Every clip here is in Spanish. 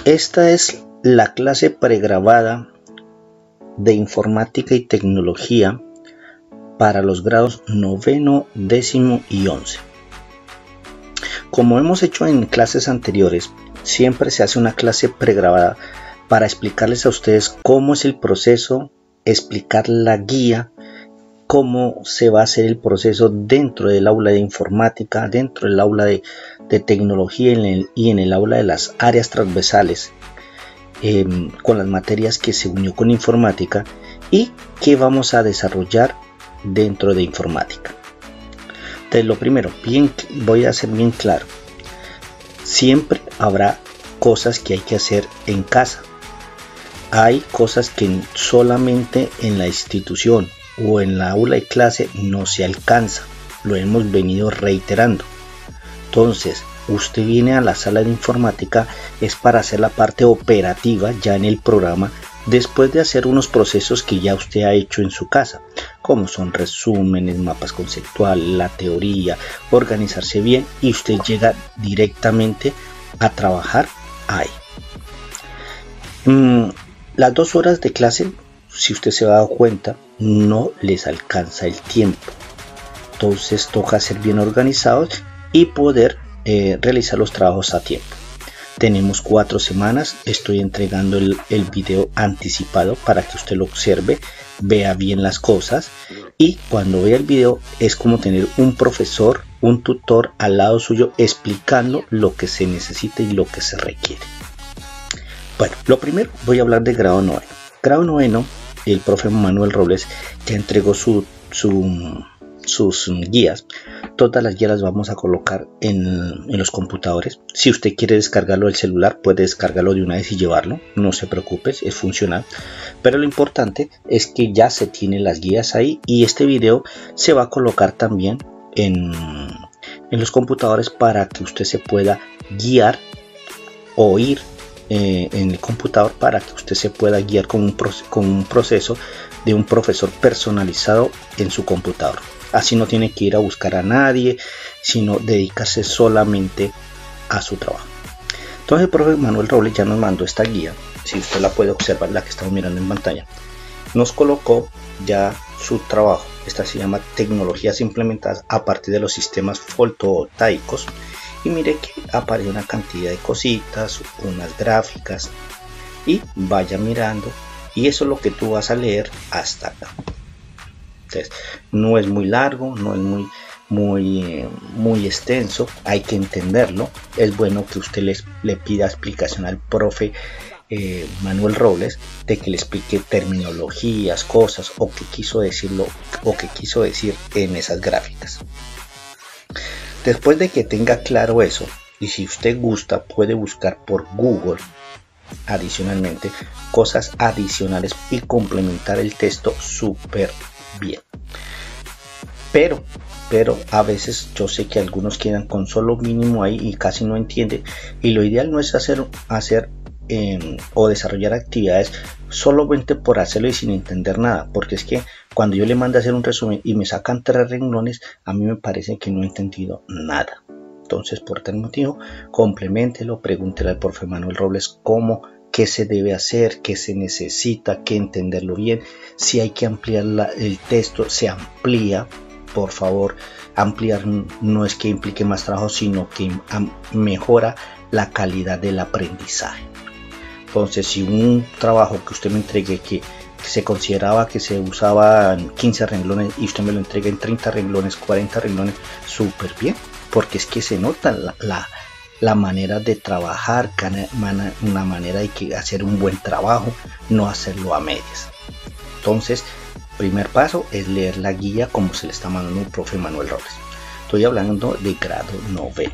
Esta es la clase pregrabada de Informática y Tecnología para los grados 9º, 10º y 11. Como hemos hecho en clases anteriores, siempre se hace una clase pregrabada para explicarles a ustedes cómo es el proceso, explicar la guía, cómo se va a hacer el proceso dentro del aula de informática, dentro del aula de tecnología y en el aula de las áreas transversales, con las materias que se unió con informática y que vamos a desarrollar dentro de informática. Entonces, lo primero, voy a ser bien claro, siempre habrá cosas que hay que hacer en casa. Hay cosas que solamente en la institución o en la aula de clase no se alcanza, lo hemos venido reiterando. Entonces usted viene a la sala de informática es para hacer la parte operativa ya en el programa, después de hacer unos procesos que ya usted ha hecho en su casa, como son resúmenes, mapas conceptuales, la teoría, organizarse bien, y usted llega directamente a trabajar ahí. Las 2 horas de clase, si usted se ha dado cuenta, no les alcanza el tiempo. Entonces toca ser bien organizados y poder realizar los trabajos a tiempo. Tenemos 4 semanas, estoy entregando el video anticipado para que usted lo observe, vea bien las cosas, y cuando vea el video es como tener un profesor, un tutor al lado suyo explicando lo que se necesita y lo que se requiere. Bueno, lo primero voy a hablar de grado 9. Grado 9, el profe Manuel Robles ya entregó sus guías. Todas las guías las vamos a colocar en los computadores. Si usted quiere descargarlo del celular, puede descargarlo de una vez y llevarlo, no se preocupe, es funcional. Pero lo importante es que ya se tienen las guías ahí, y este video se va a colocar también en los computadores para que usted se pueda guiar o oír en el computador, para que usted se pueda guiar con un proceso de un profesor personalizado en su computador. Así no tiene que ir a buscar a nadie, sino dedicarse solamente a su trabajo. Entonces el profe Manuel Robles ya nos mandó esta guía, si usted la puede observar, la que estamos mirando en pantalla. Nos colocó ya su trabajo. Esta se llama Tecnologías implementadas a partir de los sistemas fotovoltaicos. Y mire que aparece una cantidad de cositas, unas gráficas, y vaya mirando, y eso es lo que tú vas a leer hasta acá. Entonces, no es muy largo, no es muy extenso, hay que entenderlo. Es bueno que usted le pida explicación al profe Manuel Robles, de que le explique terminologías, cosas, o qué quiso decirlo, o qué quiso decir en esas gráficas. Después de que tenga claro eso, y si usted gusta, puede buscar por Google adicionalmente cosas adicionales y complementar el texto súper bien. Pero a veces yo sé que algunos quedan con solo mínimo ahí y casi no entienden, y lo ideal no es hacer o desarrollar actividades solamente por hacerlo y sin entender nada, porque es que cuando yo le mando a hacer un resumen y me sacan 3 renglones, a mí me parece que no he entendido nada. Entonces, por tal motivo, compleméntelo, pregúntele al profe Manuel Robles qué se debe hacer, qué se necesita, qué entenderlo bien. Si hay que ampliar el texto, se amplía. Por favor, ampliar no es que implique más trabajo, sino que mejora la calidad del aprendizaje. Entonces, si un trabajo que usted me entregue que se consideraba que se usaba en 15 renglones y usted me lo entrega en 30 renglones, 40 renglones, súper bien, porque es que se nota la manera de trabajar, una manera de hacer un buen trabajo, no hacerlo a medias. Entonces, primer paso es leer la guía como se le está mandando el profe Manuel Robles. Estoy hablando de grado 9.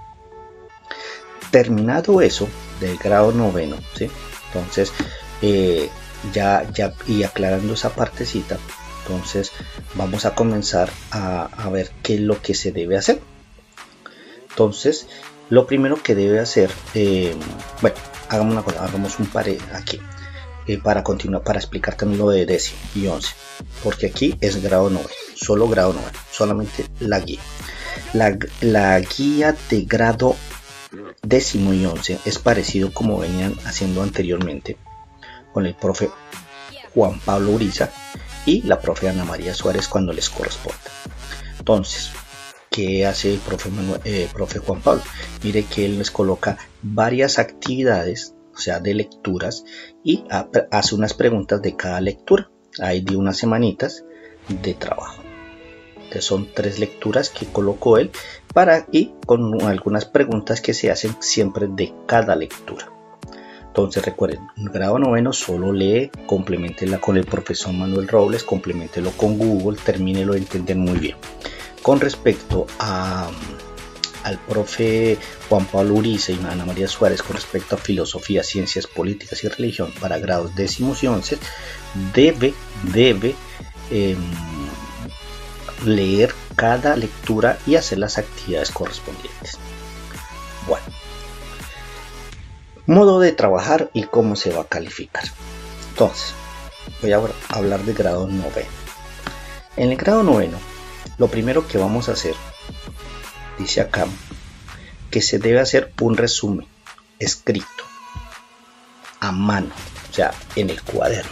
Terminado eso del grado 9, ¿sí? Entonces ya y aclarando esa partecita, entonces vamos a comenzar a ver qué es lo que se debe hacer. Entonces, lo primero que debe hacer, bueno, hagamos una cosa, hagamos un par aquí para continuar, para explicar también lo de 10 y 11, porque aquí es grado 9, solo grado 9, solamente la guía. La guía de grado décimo y 11 es parecido como venían haciendo anteriormente con el profe Juan Pablo Uriza y la profe Ana María Suárez cuando les corresponda. Entonces, ¿qué hace el profe Juan Pablo? Mire que él les coloca varias actividades, o sea, de lecturas, y hace unas preguntas de cada lectura. Hay de unas semanitas de trabajo. Entonces son 3 lecturas que colocó él y con algunas preguntas que se hacen siempre de cada lectura. Entonces recuerden, en grado noveno solo lee, complementela con el profesor Manuel Robles, complementelo con Google, termínelo de entender muy bien. Con respecto al profe Juan Pablo Uriza y Ana María Suárez, con respecto a filosofía, ciencias políticas y religión para grados décimos y 11, debe leer cada lectura y hacer las actividades correspondientes. Bueno, modo de trabajar y cómo se va a calificar. Entonces, voy a hablar de grado noveno. En el grado noveno, lo primero que vamos a hacer, dice acá, que se debe hacer un resumen escrito a mano, o sea, en el cuaderno,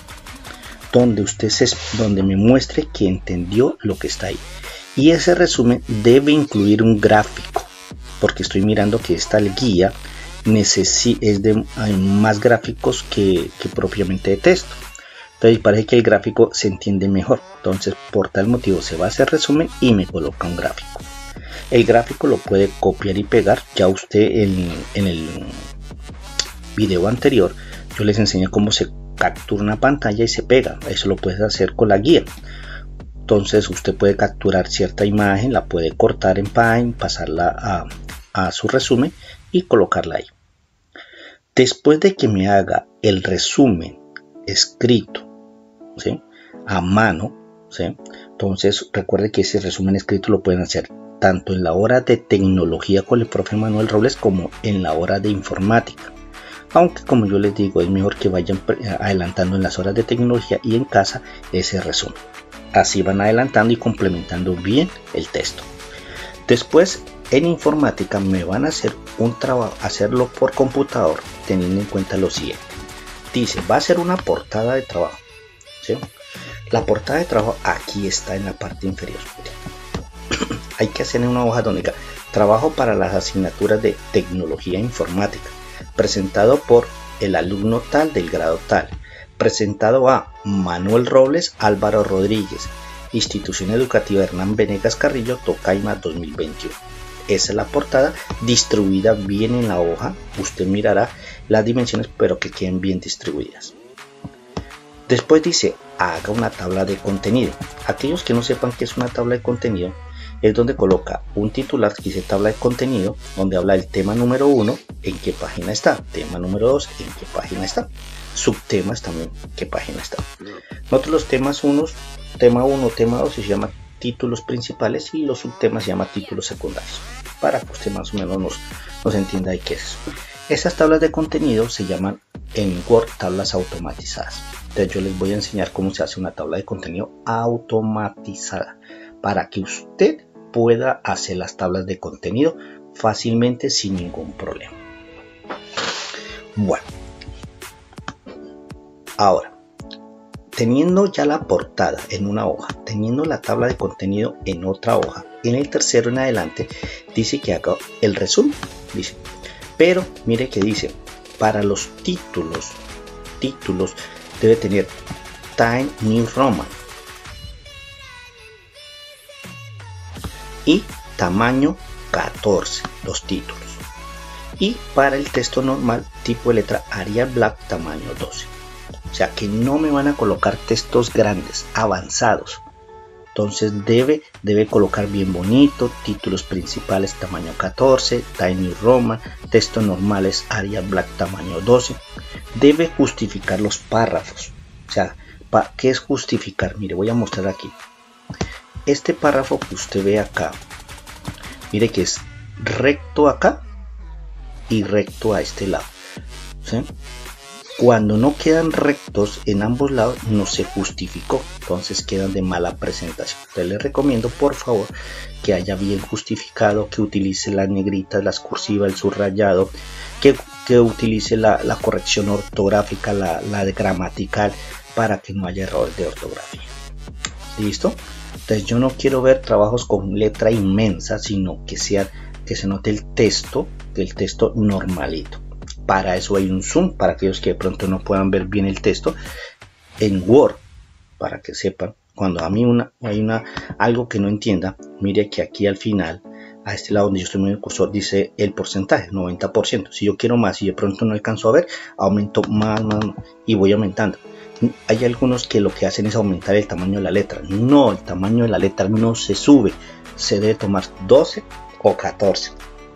donde me muestre que entendió lo que está ahí. Y ese resumen debe incluir un gráfico, porque estoy mirando que esta guía hay más gráficos que propiamente de texto. Entonces parece que el gráfico se entiende mejor. Entonces por tal motivo se va a hacer resumen y me coloca un gráfico. El gráfico lo puede copiar y pegar. Ya usted en el video anterior yo les enseñé cómo se captura una pantalla y se pega. Eso lo puedes hacer con la guía. Entonces usted puede capturar cierta imagen, la puede cortar en Paint, pasarla a su resumen y colocarla ahí. Después de que me haga el resumen escrito, ¿sí?, a mano, ¿sí?, entonces recuerde que ese resumen escrito lo pueden hacer tanto en la hora de tecnología con el profe Manuel Robles como en la hora de informática. Aunque como yo les digo, es mejor que vayan adelantando en las horas de tecnología y en casa ese resumen. Así van adelantando y complementando bien el texto. Después en informática me van a hacer un trabajo, hacerlo por computador, teniendo en cuenta lo siguiente. Dice, va a ser una portada de trabajo, ¿sí? La portada de trabajo aquí está en la parte inferior. Hay que hacer en una hoja donde diga trabajo para las asignaturas de tecnología informática, presentado por el alumno tal del grado tal, presentado a Manuel Robles Álvaro Rodríguez, Institución Educativa Hernán Venegas Carrillo, Tocaima 2021. Esa es la portada, distribuida bien en la hoja. Usted mirará las dimensiones, pero que queden bien distribuidas. Después dice, haga una tabla de contenido. Aquellos que no sepan qué es una tabla de contenido, es donde coloca un titular que dice tabla de contenido, donde habla del tema número 1, en qué página está, tema número 2, en qué página está, subtemas también, qué página está. Nosotros los temas 1, tema 1, tema 2 se llama títulos principales y los subtemas se llama títulos secundarios, para que usted más o menos nos entienda de qué es eso. Esas tablas de contenido se llaman en Word tablas automatizadas. Entonces yo les voy a enseñar cómo se hace una tabla de contenido automatizada para que usted pueda hacer las tablas de contenido fácilmente sin ningún problema. Bueno, ahora, teniendo ya la portada en una hoja, teniendo la tabla de contenido en otra hoja, en el tercero en adelante dice que haga el resumen, dice, pero mire que dice, para los títulos debe tener Time New Roman y tamaño 14 los títulos, y para el texto normal tipo de letra Arial Black tamaño 12. O sea que no me van a colocar textos grandes, avanzados. Entonces debe colocar bien bonito, títulos principales tamaño 14, Tiny Roman, textos normales Arial Black tamaño 12. Debe justificar los párrafos. O sea, ¿qué es justificar? Mire, voy a mostrar aquí. Este párrafo que usted ve acá, mire que es recto acá y recto a este lado, ¿sí? Cuando no quedan rectos en ambos lados, no se justificó, entonces quedan de mala presentación. Entonces les recomiendo por favor que haya bien justificado, que utilice las negritas, las cursivas, el subrayado, que utilice la corrección ortográfica, la gramatical, para que no haya errores de ortografía. ¿Listo? Entonces yo no quiero ver trabajos con letra inmensa, sino que se note el texto normalito. Para eso hay un zoom, para aquellos que de pronto no puedan ver bien el texto en Word, para que sepan. Cuando a mí hay algo que no entienda, mire que aquí al final, a este lado donde yo estoy moviendo el cursor, dice el porcentaje, 90%. Si yo quiero más y de pronto no alcanzo a ver, aumento más y voy aumentando. Hay algunos que lo que hacen es aumentar el tamaño de la letra. No, el tamaño de la letra no se sube, se debe tomar 12 o 14.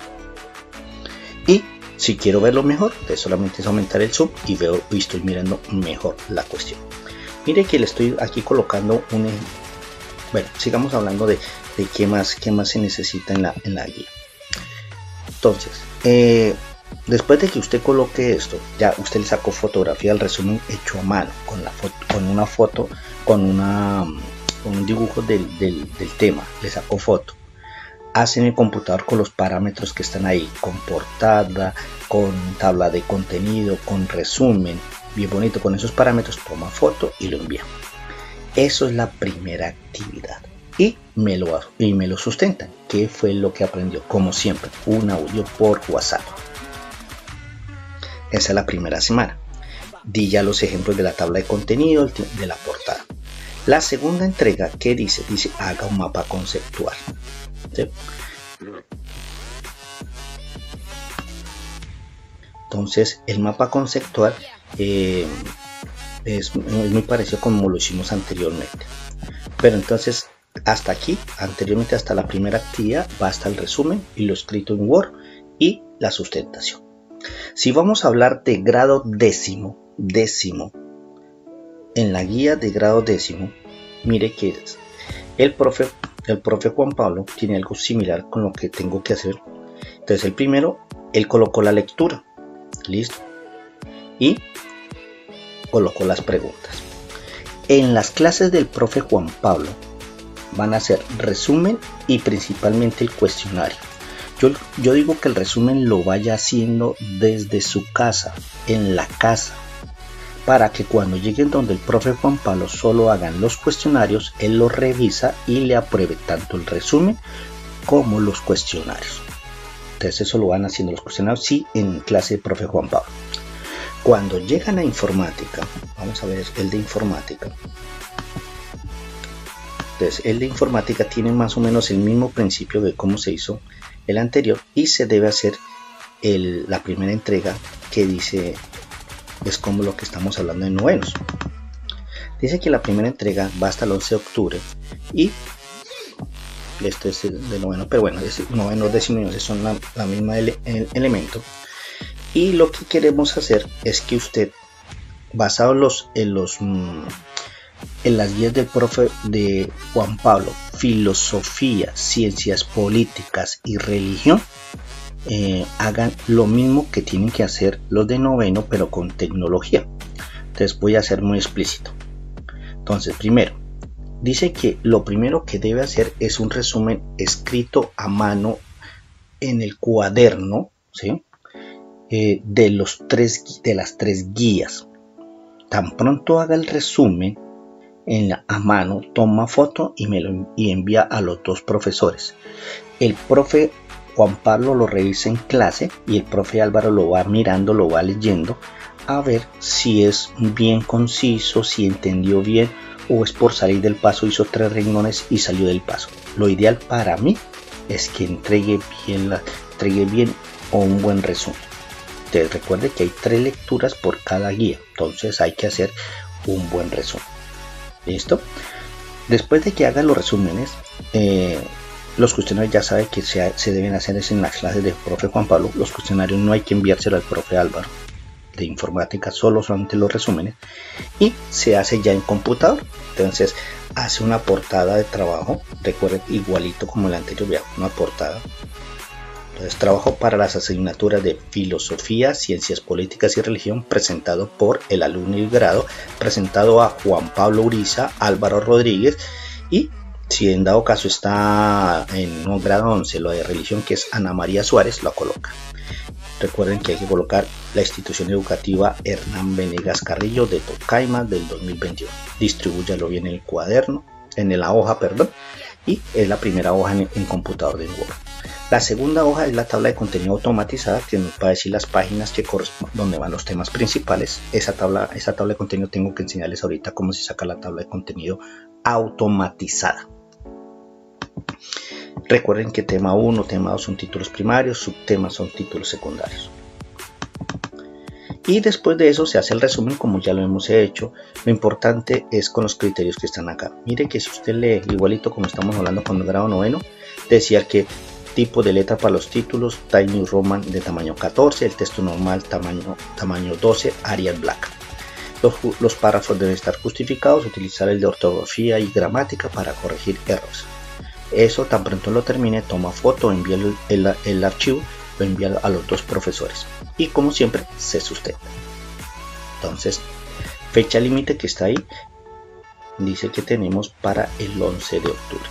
Y si quiero verlo mejor, entonces solamente es aumentar el zoom y estoy mirando mejor la cuestión. Mire que le estoy aquí colocando un... Bueno, sigamos hablando de qué más se necesita en la guía. Entonces, después de que usted coloque esto, ya usted le sacó fotografía al resumen hecho a mano, con un dibujo del tema, le sacó foto. Hace en el computador con los parámetros que están ahí, con portada, con tabla de contenido, con resumen, bien bonito, con esos parámetros, toma foto y lo envía. Eso es la primera actividad. Y me lo sustentan. ¿Qué fue lo que aprendió? Como siempre, un audio por WhatsApp. Esa es la primera semana. Di ya los ejemplos de la tabla de contenido, de la portada. La segunda entrega, ¿qué dice? Dice, haga un mapa conceptual. ¿Sí? Entonces, el mapa conceptual es muy parecido como lo hicimos anteriormente. Pero entonces, hasta aquí, anteriormente hasta la primera actividad, basta el resumen y lo escrito en Word y la sustentación. Si vamos a hablar de grado décimo, en la guía de grado décimo, mire que el profe Juan Pablo tiene algo similar con lo que tengo que hacer. Entonces el primero, él colocó la lectura, listo, y colocó las preguntas. En las clases del profe Juan Pablo van a hacer resumen y principalmente el cuestionario. Yo digo que el resumen lo vaya haciendo desde su casa, en la casa, para que cuando lleguen donde el profe Juan Pablo solo hagan los cuestionarios, él los revisa y le apruebe tanto el resumen como los cuestionarios. Entonces eso lo van haciendo los cuestionarios, sí, en clase de profe Juan Pablo. Cuando llegan a informática, vamos a ver el de informática. Entonces el de informática tiene más o menos el mismo principio de cómo se hizo el anterior y se debe hacer la primera entrega, que dice, es como lo que estamos hablando de novenos. Dice que la primera entrega va hasta el 11 de octubre y esto es el de noveno, pero bueno, es noveno, décimo y 11 son la misma elemento. Y lo que queremos hacer es que usted, basado en las guías del profe de Juan Pablo, filosofía, ciencias políticas y religión, hagan lo mismo que tienen que hacer los de noveno, pero con tecnología. Entonces voy a ser muy explícito. Entonces, primero, dice que lo primero que debe hacer es un resumen escrito a mano en el cuaderno, ¿sí? De las tres guías. Tan pronto haga el resumen a mano, toma foto y envía a los dos profesores. El profe Juan Pablo lo revisa en clase y el profe Álvaro lo va mirando, lo va leyendo a ver si es bien conciso, si entendió bien o es por salir del paso, hizo 3 renglones y salió del paso. Lo ideal para mí es que entregue bien o un buen resumen. Entonces recuerde que hay 3 lecturas por cada guía, entonces hay que hacer un buen resumen. ¿Listo? Después de que haga los resúmenes, los cuestionarios ya sabe que se deben hacer en las clases del profe Juan Pablo. Los cuestionarios no hay que enviárselo al profe Álvaro de informática, solamente los resúmenes, y se hace ya en computador. Entonces hace una portada de trabajo, recuerde, igualito como el anterior, vea, una portada Entonces, trabajo para las asignaturas de Filosofía, Ciencias Políticas y Religión, presentado por el alumno y grado, presentado a Juan Pablo Uriza, Álvaro Rodríguez, y si en dado caso está en un grado 11 lo de religión, que es Ana María Suárez, lo coloca. Recuerden que hay que colocar la institución educativa Hernán Venegas Carrillo de Tocaima del 2021. Distribúyalo bien en el cuaderno, en la hoja, perdón, y es la primera hoja en computador de Word. La segunda hoja es la tabla de contenido automatizada, que nos va a decir las páginas que corresponden, donde van los temas principales. Esa tabla de contenido tengo que enseñarles ahorita cómo se saca la tabla de contenido automatizada. Recuerden que tema 1, tema 2 son títulos primarios, subtemas son títulos secundarios. Y después de eso se hace el resumen, como ya lo hemos hecho. Lo importante es con los criterios que están acá. Mire que si usted lee igualito como estamos hablando con el grado 9, decía que tipo de letra para los títulos, Times New Roman de tamaño 14, el texto normal tamaño 12, Arial Black. Los párrafos deben estar justificados, utilizar el de ortografía y gramática para corregir errores. Eso tan pronto lo termine, toma foto, envía el archivo, lo envía a los dos profesores y como siempre se sustenta. Entonces, fecha límite que está ahí, dice que tenemos para el 11 de octubre.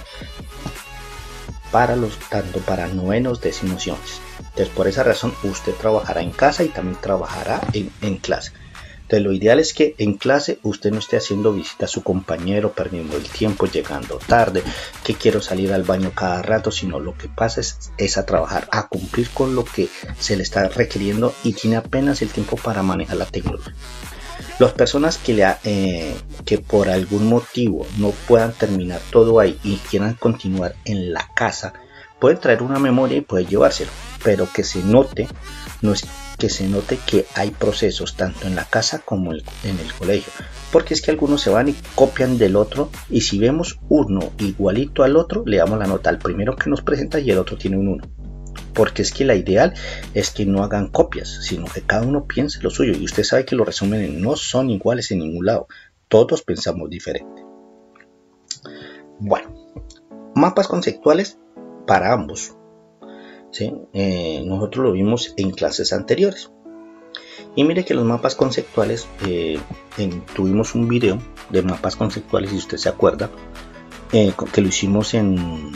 Tanto para novenos, décimos y 11. Entonces, por esa razón usted trabajará en casa y también trabajará en clase. Entonces, lo ideal es que en clase usted no esté haciendo visita a su compañero, perdiendo el tiempo, llegando tarde, que quiero salir al baño cada rato, sino lo que pasa es a trabajar, a cumplir con lo que se le está requiriendo y tiene apenas el tiempo para manejar la tecnología. Las personas que por algún motivo no puedan terminar todo ahí y quieran continuar en la casa, pueden traer una memoria y pueden llevárselo, pero que se note, que hay procesos tanto en la casa como en el colegio, porque es que algunos se van y copian del otro, y si vemos uno igualito al otro, le damos la nota al primero que nos presenta y el otro tiene un 1. Porque es que la ideal es que no hagan copias, sino que cada uno piense lo suyo. Y usted sabe que los resúmenes no son iguales en ningún lado. Todos pensamos diferente. Bueno, mapas conceptuales para ambos. ¿Sí? Nosotros lo vimos en clases anteriores. Y mire que los mapas conceptuales, tuvimos un video de mapas conceptuales, si usted se acuerda, que lo hicimos en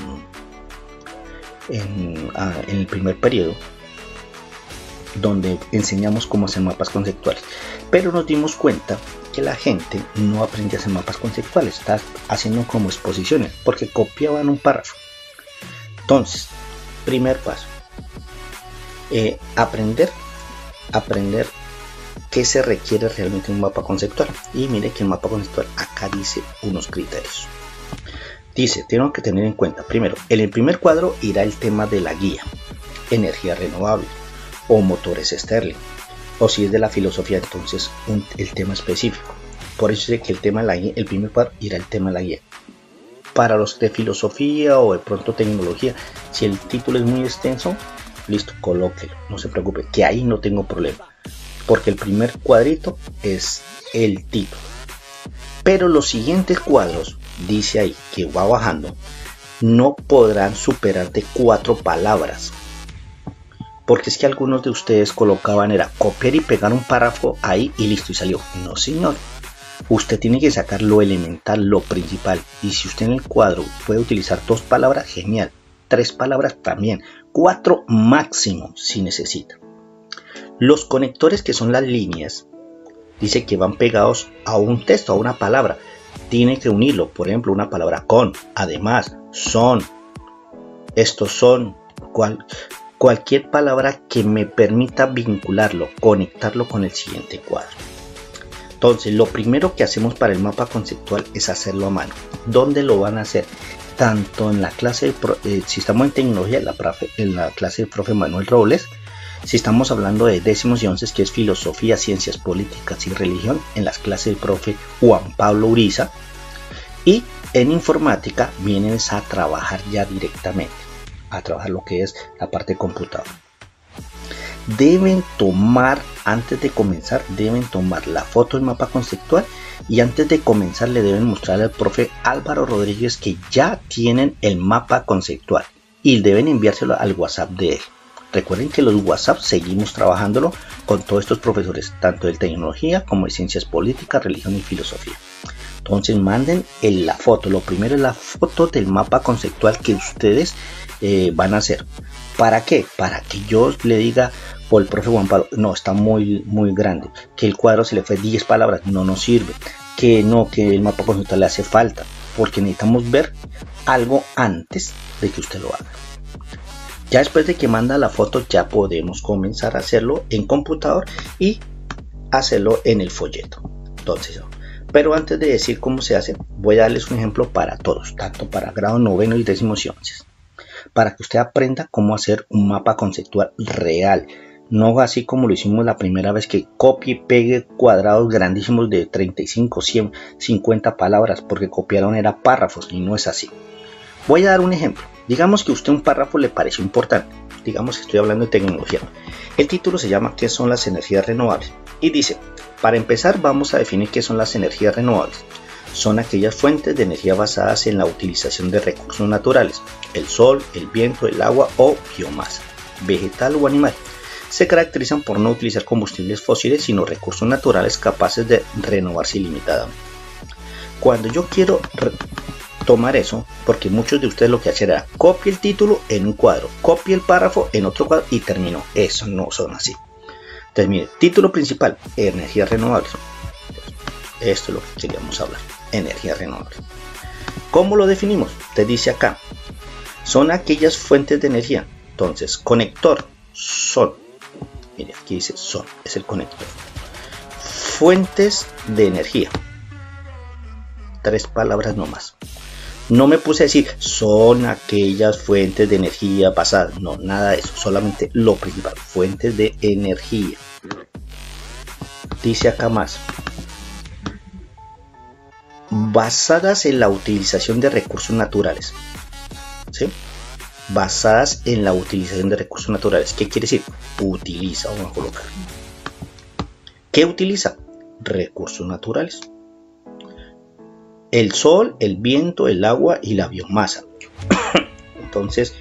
el primer periodo, donde enseñamos cómo hacer mapas conceptuales, pero nos dimos cuenta que la gente no aprende a hacer mapas conceptuales, está haciendo como exposiciones porque copiaban un párrafo. Entonces, primer paso, aprender qué se requiere realmente un mapa conceptual. Y mire que el mapa conceptual acá dice unos criterios. Dice, tengo que tener en cuenta, primero, en el primer cuadro irá el tema de la guía, energía renovable o motores Stirling, o si es de la filosofía, entonces el tema específico. Por eso dice que el primer cuadro irá el tema de la guía. Para los de filosofía o de pronto tecnología, si el título es muy extenso, listo, colóquelo, no se preocupe, que ahí no tengo problema, porque el primer cuadrito es el título. Pero los siguientes cuadros, dice ahí que va bajando, no podrán superar de 4 palabras, porque es que algunos de ustedes colocaban era copiar y pegar un párrafo ahí y listo y salió. No señor, usted tiene que sacar lo elemental, lo principal, y si usted en el cuadro puede utilizar 2 palabras, genial, 3 palabras también, 4 máximo si necesita. Los conectores, que son las líneas, dice que van pegados a un texto, a una palabra. Tiene que unirlo, por ejemplo, una palabra con, además, son, estos son, cualquier palabra que me permita vincularlo, conectarlo con el siguiente cuadro. Entonces, lo primero que hacemos para el mapa conceptual es hacerlo a mano. ¿Dónde lo van a hacer? Tanto en la clase, si estamos en tecnología, en la clase del profe Manuel Robles. Si estamos hablando de décimos y onces, que es filosofía, ciencias políticas y religión, en las clases del profe Juan Pablo Uriza. Y en informática vienen a trabajar ya directamente, a trabajar lo que es la parte de computador. Deben tomar, antes de comenzar, deben tomar la foto del mapa conceptual, y antes de comenzar le deben mostrar al profe Álvaro Rodríguez que ya tienen el mapa conceptual y deben enviárselo al WhatsApp de él. Recuerden que los WhatsApp seguimos trabajándolo con todos estos profesores, tanto de tecnología como de ciencias políticas, religión y filosofía. Entonces manden la foto. Lo primero es la foto del mapa conceptual que ustedes van a hacer. ¿Para qué? Para que yo le diga o el profe Juan Pablo, no, está muy grande, que el cuadro se le fue 10 palabras, no nos sirve, que no, que el mapa conceptual le hace falta, porque necesitamos ver algo antes de que usted lo haga. Ya después de que manda la foto, ya podemos comenzar a hacerlo en computador y hacerlo en el folleto. Entonces, pero antes de decir cómo se hace, voy a darles un ejemplo para todos, tanto para grado 9 y 10º y 11, para que usted aprenda cómo hacer un mapa conceptual real. No así como lo hicimos la primera vez, que copie y pegue cuadrados grandísimos de 35, 100, 50 palabras, porque copiaron era párrafos, y no es así. Voy a dar un ejemplo. Digamos que a usted un párrafo le pareció importante. Digamos que estoy hablando de tecnología. El título se llama ¿Qué son las energías renovables? Y dice, para empezar vamos a definir qué son las energías renovables. Son aquellas fuentes de energía basadas en la utilización de recursos naturales, el sol, el viento, el agua o biomasa, vegetal o animal. Se caracterizan por no utilizar combustibles fósiles, sino recursos naturales capaces de renovarse ilimitadamente. Cuando yo quiero tomar eso, porque muchos de ustedes lo que hacen era copie el título en un cuadro, copie el párrafo en otro cuadro y terminó. Eso no son así. Entonces mire, título principal, energías renovables. Esto es lo que queríamos hablar, energías renovables. ¿Cómo lo definimos? Te dice acá, son aquellas fuentes de energía. Entonces, conector, son. Mire, aquí dice son, es el conector. Fuentes de energía. 3 palabras nomás. No me puse a decir son aquellas fuentes de energía basadas. No, nada de eso. Solamente lo principal. Fuentes de energía. Dice acá más. Basadas en la utilización de recursos naturales. ¿Sí? Basadas en la utilización de recursos naturales. ¿Qué quiere decir? Utiliza, vamos a colocar. ¿Qué utiliza? Recursos naturales. El sol, el viento, el agua y la biomasa. Entonces,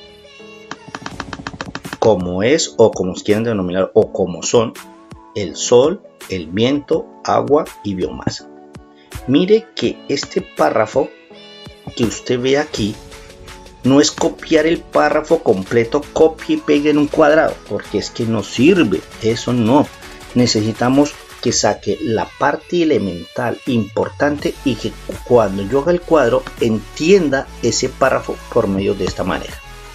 como es o como quieran denominar o como son el sol, el viento, agua y biomasa. Mire que este párrafo que usted ve aquí no es copiar el párrafo completo, copie y pegue en un cuadrado, porque es que no sirve, eso no. Necesitamos que saque la parte elemental importante y que cuando yo haga el cuadro entienda ese párrafo por medio de esta manera.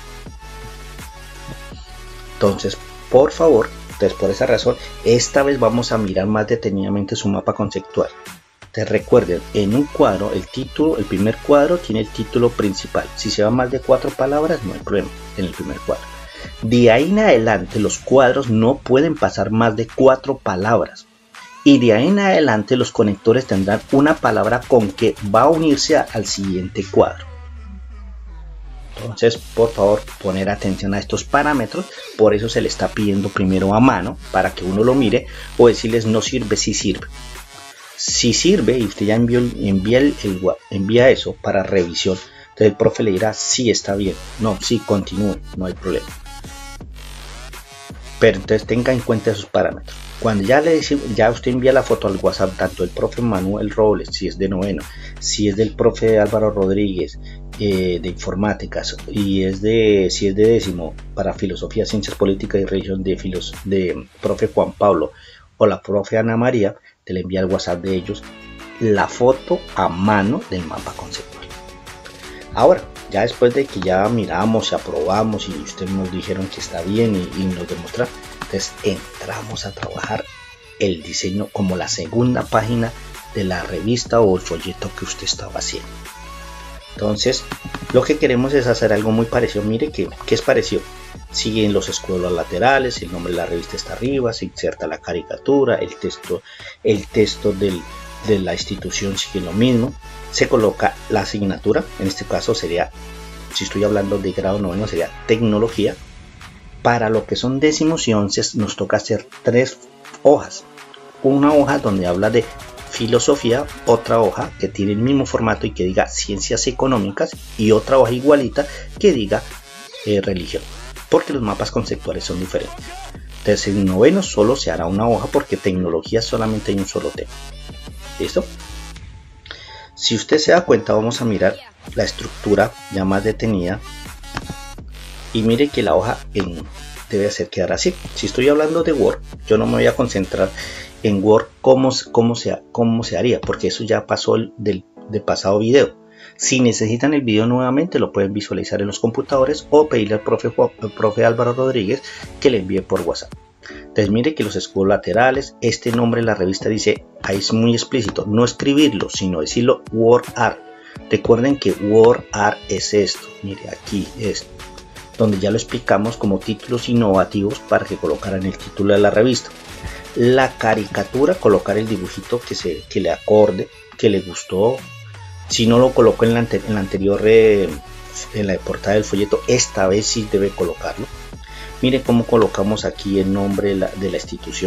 Entonces, por favor, por esa razón, esta vez vamos a mirar más detenidamente su mapa conceptual. Te recuerden, en un cuadro, el título, el primer cuadro tiene el título principal. Si se va más de 4 palabras, no hay problema en el primer cuadro. De ahí en adelante, los cuadros no pueden pasar más de 4 palabras. Y de ahí en adelante, los conectores tendrán una palabra con que va a unirse al siguiente cuadro. Entonces, por favor, poner atención a estos parámetros. Por eso se le está pidiendo primero a mano, para que uno lo mire, o decirles no sirve, sí sirve. Si sirve y usted ya envía eso para revisión, entonces el profe le dirá sí está bien, no, sí continúe, no hay problema. Pero entonces tenga en cuenta esos parámetros. Cuando ya usted envía la foto al WhatsApp, tanto el profe Manuel Robles, si es de noveno, si es del profe Álvaro Rodríguez de informáticas, y si es de décimo para filosofía, ciencias políticas y religión de profe Juan Pablo o la profe Ana María, te le envía al WhatsApp de ellos la foto a mano del mapa conceptual. Ahora, ya después de que ya miramos y aprobamos y ustedes nos dijeron que está bien y nos demostraron, entonces entramos a trabajar el diseño como la segunda página de la revista o el folleto que usted estaba haciendo. Entonces, lo que queremos es hacer algo muy parecido. Mire que es parecido. Siguen los escudos laterales, el nombre de la revista está arriba, se inserta la caricatura, el texto de la institución sigue lo mismo, se coloca la asignatura, en este caso sería, si estoy hablando de grado noveno, sería tecnología. Para lo que son décimos y onces nos toca hacer 3 hojas, una hoja donde habla de filosofía, otra hoja que tiene el mismo formato y que diga ciencias económicas y otra hoja igualita que diga religión. porque los mapas conceptuales son diferentes. Entonces en noveno solo se hará una hoja porque tecnología solamente hay un solo tema. ¿Listo? Si usted se da cuenta, vamos a mirar la estructura ya más detenida y mire que la hoja debe hacer quedar así. Si estoy hablando de Word, yo no me voy a concentrar en Word cómo se haría, porque eso ya pasó del pasado video. Si necesitan el video nuevamente, lo pueden visualizar en los computadores o pedirle al profe Álvaro Rodríguez que le envíe por WhatsApp. Entonces mire que los escudos laterales, este nombre de la revista dice, ahí es muy explícito, no escribirlo, sino decirlo WordArt. Recuerden que WordArt es esto, mire aquí esto, donde ya lo explicamos como títulos innovativos para que colocaran el título de la revista. La caricatura, colocar el dibujito que le acorde, que le gustó. Si no lo colocó en la anterior, en la portada del folleto, esta vez sí debe colocarlo. Miren cómo colocamos aquí el nombre de la institución.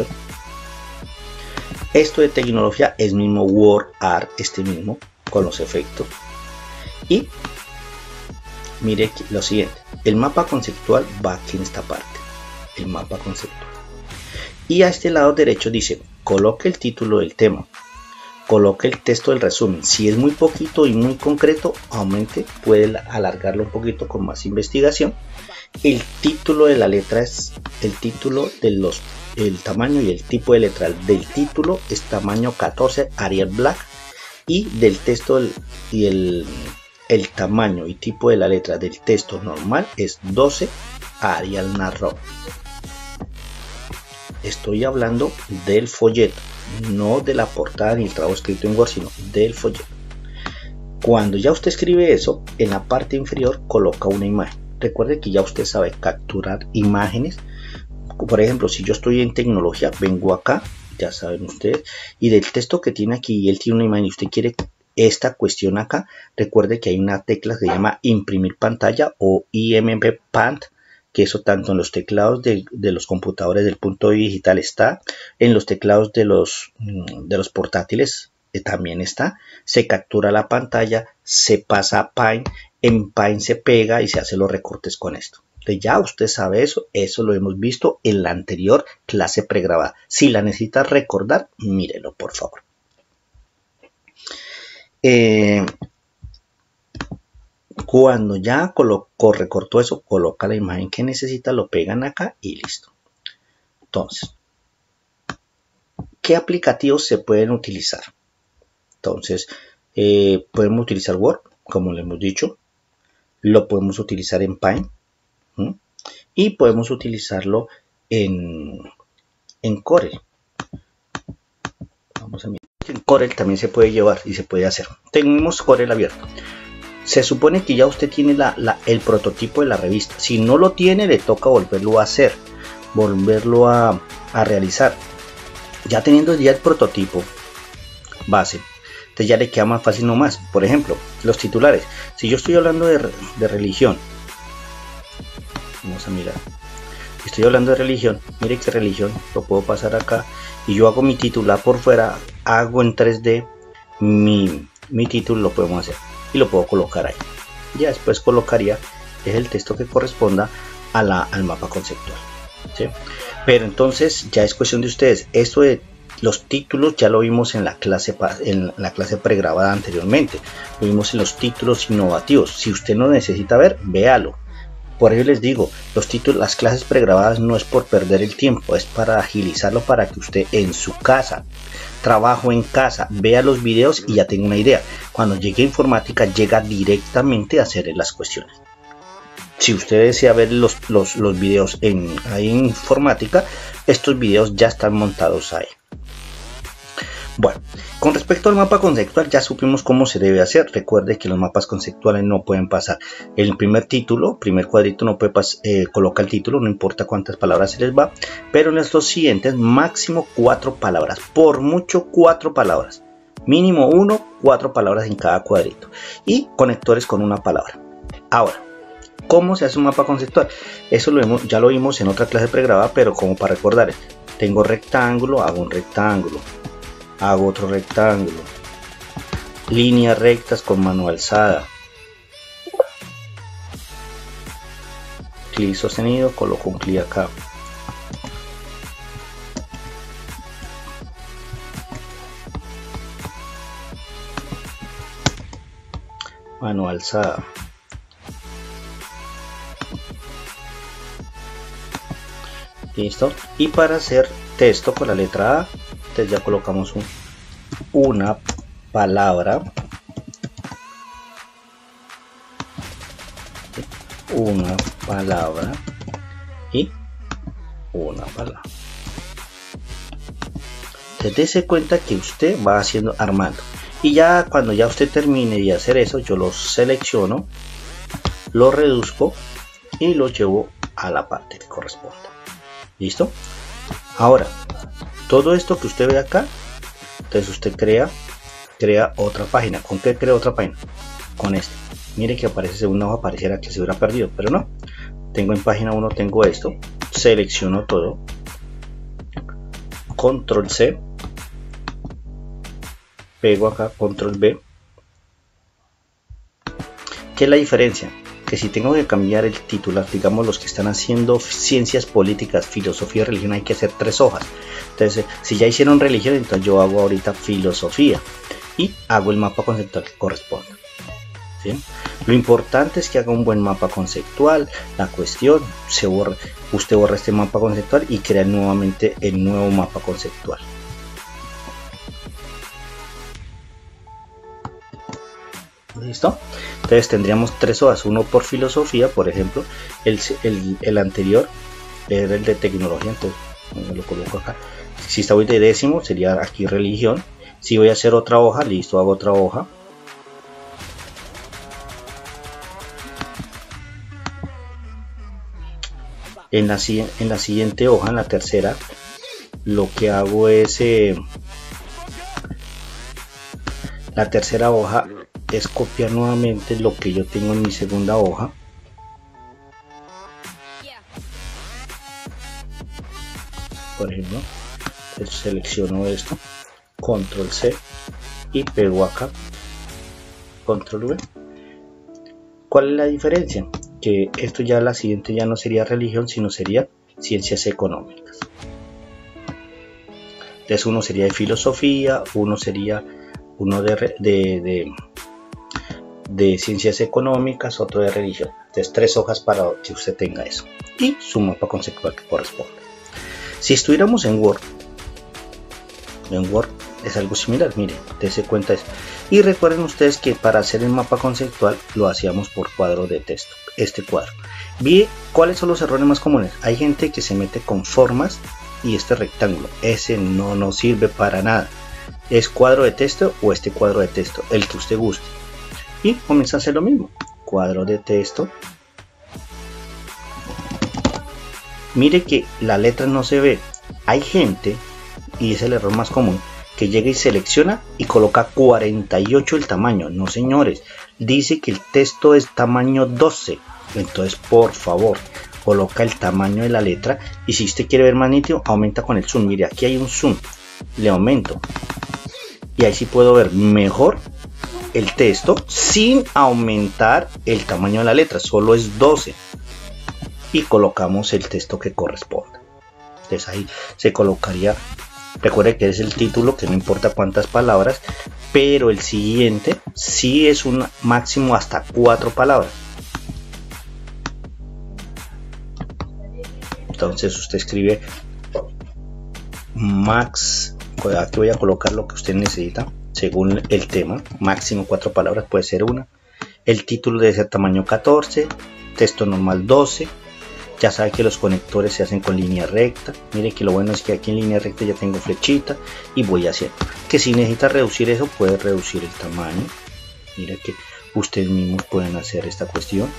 Esto de tecnología es mismo WordArt, este mismo, con los efectos. Y mire lo siguiente, el mapa conceptual va aquí en esta parte, el mapa conceptual. Y a este lado derecho dice, coloque el título del tema, coloque el texto del resumen. Si es muy poquito y muy concreto, aumente, puede alargarlo un poquito con más investigación. El título de la letra es el título de el tamaño y el tipo de letra del título es tamaño 14 Arial Black, y del texto y el tamaño y tipo de la letra del texto normal es 12 Arial Narrow. Estoy hablando del folleto, no de la portada ni el trabajo escrito en Word, sino del folleto. Cuando ya usted escribe eso, en la parte inferior coloca una imagen. Recuerde que ya usted sabe capturar imágenes. Por ejemplo, si yo estoy en tecnología, vengo acá, ya saben ustedes, y del texto que tiene aquí, él tiene una imagen y usted quiere esta cuestión acá, recuerde que hay una tecla que se llama imprimir pantalla o IMP Pant, que eso tanto en los teclados de los computadores del punto digital está, en los teclados de los portátiles también está. Se captura la pantalla, se pasa a Paint, en Paint se pega y se hacen los recortes con esto. Entonces ya usted sabe eso lo hemos visto en la anterior clase pregrabada. Si la necesita recordar, mírelo por favor. Cuando ya recortó eso, coloca la imagen que necesita, lo pegan acá y listo. Entonces, ¿qué aplicativos se pueden utilizar? Entonces, podemos utilizar Word, como le hemos dicho. Lo podemos utilizar en Paint. Y podemos utilizarlo en Corel. Vamos a mirar. En Corel también se puede llevar y se puede hacer. Tenemos Corel abierto. Se supone que ya usted tiene el prototipo de la revista. Si no lo tiene, le toca volverlo a hacer, volverlo a realizar. Ya teniendo ya el prototipo base, entonces ya le queda más fácil nomás. Por ejemplo, los titulares. Si yo estoy hablando de religión, vamos a mirar. Estoy hablando de religión. Mire que religión lo puedo pasar acá y yo hago mi titular por fuera, hago en 3D mi título, lo podemos hacer y lo puedo colocar ahí. Ya después colocaría el texto que corresponda al mapa conceptual, ¿sí? Pero entonces ya es cuestión de ustedes. Esto de los títulos ya lo vimos en la clase pregrabada anteriormente. Lo vimos en los títulos innovativos. Si usted no necesita ver, véalo. Por ello les digo, los títulos, las clases pregrabadas no es por perder el tiempo, es para agilizarlo, para que usted en su casa, trabajo en casa, vea los videos y ya tenga una idea. Cuando llegue a informática, llega directamente a hacer las cuestiones. Si usted desea ver los videos en informática, estos videos ya están montados ahí. Bueno, con respecto al mapa conceptual ya supimos cómo se debe hacer. Recuerde que los mapas conceptuales no pueden pasar el primer título, primer cuadrito no puede colocar el título, no importa cuántas palabras se les va, pero en estos siguientes máximo 4 palabras, por mucho 4 palabras, mínimo 4 palabras en cada cuadrito y conectores con una palabra. Ahora, ¿cómo se hace un mapa conceptual? Eso ya lo vimos en otra clase pregrabada, pero como para recordar, tengo rectángulo, hago un rectángulo. Hago otro rectángulo, líneas rectas con mano alzada, clic sostenido, coloco un clic acá. Mano alzada. Listo. Y para hacer texto con la letra A, entonces ya colocamos una palabra. Una palabra y una palabra. Entonces dése cuenta que usted va haciendo, armando. Y ya cuando ya usted termine de hacer eso, yo lo selecciono, lo reduzco y lo llevo a la parte que corresponda. ¿Listo? Ahora, todo esto que usted ve acá, entonces usted crea otra página. ¿Con qué crea otra página? Con este. Mire que aparece segunda hoja, pareciera que se hubiera perdido, pero no. Tengo en página 1, tengo esto, selecciono todo, control C, pego acá, control B. ¿Qué es la diferencia? Que si tengo que cambiar el titular, digamos los que están haciendo ciencias políticas, filosofía y religión, hay que hacer 3 hojas. Entonces, si ya hicieron religión, entonces yo hago ahorita filosofía y hago el mapa conceptual que corresponda. ¿Sí? Lo importante es que haga un buen mapa conceptual. La cuestión, usted borra este mapa conceptual y crea nuevamente el nuevo mapa conceptual. ¿Listo? Entonces tendríamos 3 hojas, uno por filosofía, por ejemplo, el anterior era el de tecnología, entonces lo coloco acá. Si voy de décimo, sería aquí religión. Si voy a hacer otra hoja, listo, hago otra hoja. En la siguiente hoja, en la tercera, lo que hago es la tercera hoja es copiar nuevamente lo que yo tengo en mi segunda hoja. Por ejemplo, selecciono esto, control C y pego acá, control V. ¿Cuál es la diferencia? Que esto ya, la siguiente ya no sería religión, sino sería ciencias económicas. Entonces uno sería de filosofía, uno sería de ciencias económicas, otro de religión. Entonces 3 hojas para que usted tenga eso y su mapa conceptual que corresponde. Si estuviéramos en Word es algo similar. Miren, dése cuenta de eso. Y recuerden ustedes que para hacer el mapa conceptual lo hacíamos por cuadro de texto. Este cuadro. Vi cuáles son los errores más comunes. Hay gente que se mete con formas y este rectángulo. Ese no nos sirve para nada. Es cuadro de texto o este cuadro de texto, el que usted guste. Y comienza a hacer lo mismo. Cuadro de texto. Mire que la letra no se ve. Hay gente, y es el error más común, que llega y selecciona y coloca 48 el tamaño. No, señores, dice que el texto es tamaño 12. Entonces, por favor, coloca el tamaño de la letra. Y si usted quiere ver más nítido, aumenta con el zoom. Mire, aquí hay un zoom. Le aumento. Y ahí sí puedo ver mejor el texto sin aumentar el tamaño de la letra. Solo es 12. Y colocamos el texto que corresponda. Entonces ahí se colocaría. Recuerde que es el título, que no importa cuántas palabras, pero el siguiente sí es un máximo hasta 4 palabras. Entonces usted escribe max, aquí voy a colocar lo que usted necesita según el tema, máximo 4 palabras, puede ser una. El título debe ser tamaño 14, texto normal 12. Ya sabe que los conectores se hacen con línea recta. Mire que lo bueno es que aquí en línea recta ya tengo flechita y voy haciendo. Que si necesita reducir eso, puede reducir el tamaño. Mire que ustedes mismos pueden hacer esta cuestión.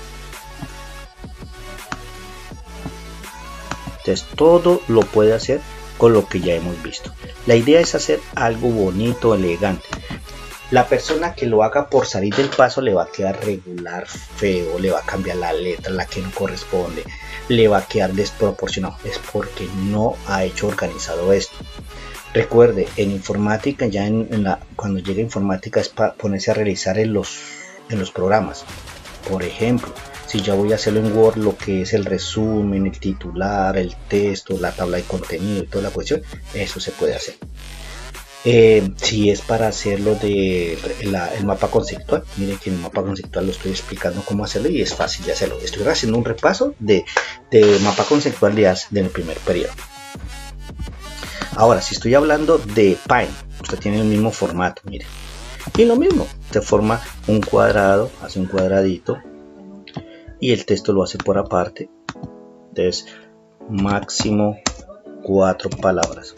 Entonces todo lo puede hacer con lo que ya hemos visto. La idea es hacer algo bonito, elegante. La persona que lo haga por salir del paso le va a quedar regular, feo, le va a cambiar la letra, la que no corresponde, le va a quedar desproporcionado. Es porque no ha hecho organizado esto. Recuerde, en informática, ya cuando llegue informática es para ponerse a realizar en los programas. Por ejemplo, Si ya voy a hacerlo en Word, lo que es el resumen, el titular, el texto, la tabla de contenido y toda la cuestión, eso se puede hacer. Si es para hacerlo de el mapa conceptual, miren que en el mapa conceptual lo estoy explicando cómo hacerlo y es fácil de hacerlo. Estoy haciendo un repaso de mapa conceptual del primer periodo. Ahora, si estoy hablando de Paint, usted tiene el mismo formato, miren, y lo mismo, usted forma un cuadrado, hace un cuadradito y el texto lo hace por aparte. Entonces, máximo 4 palabras.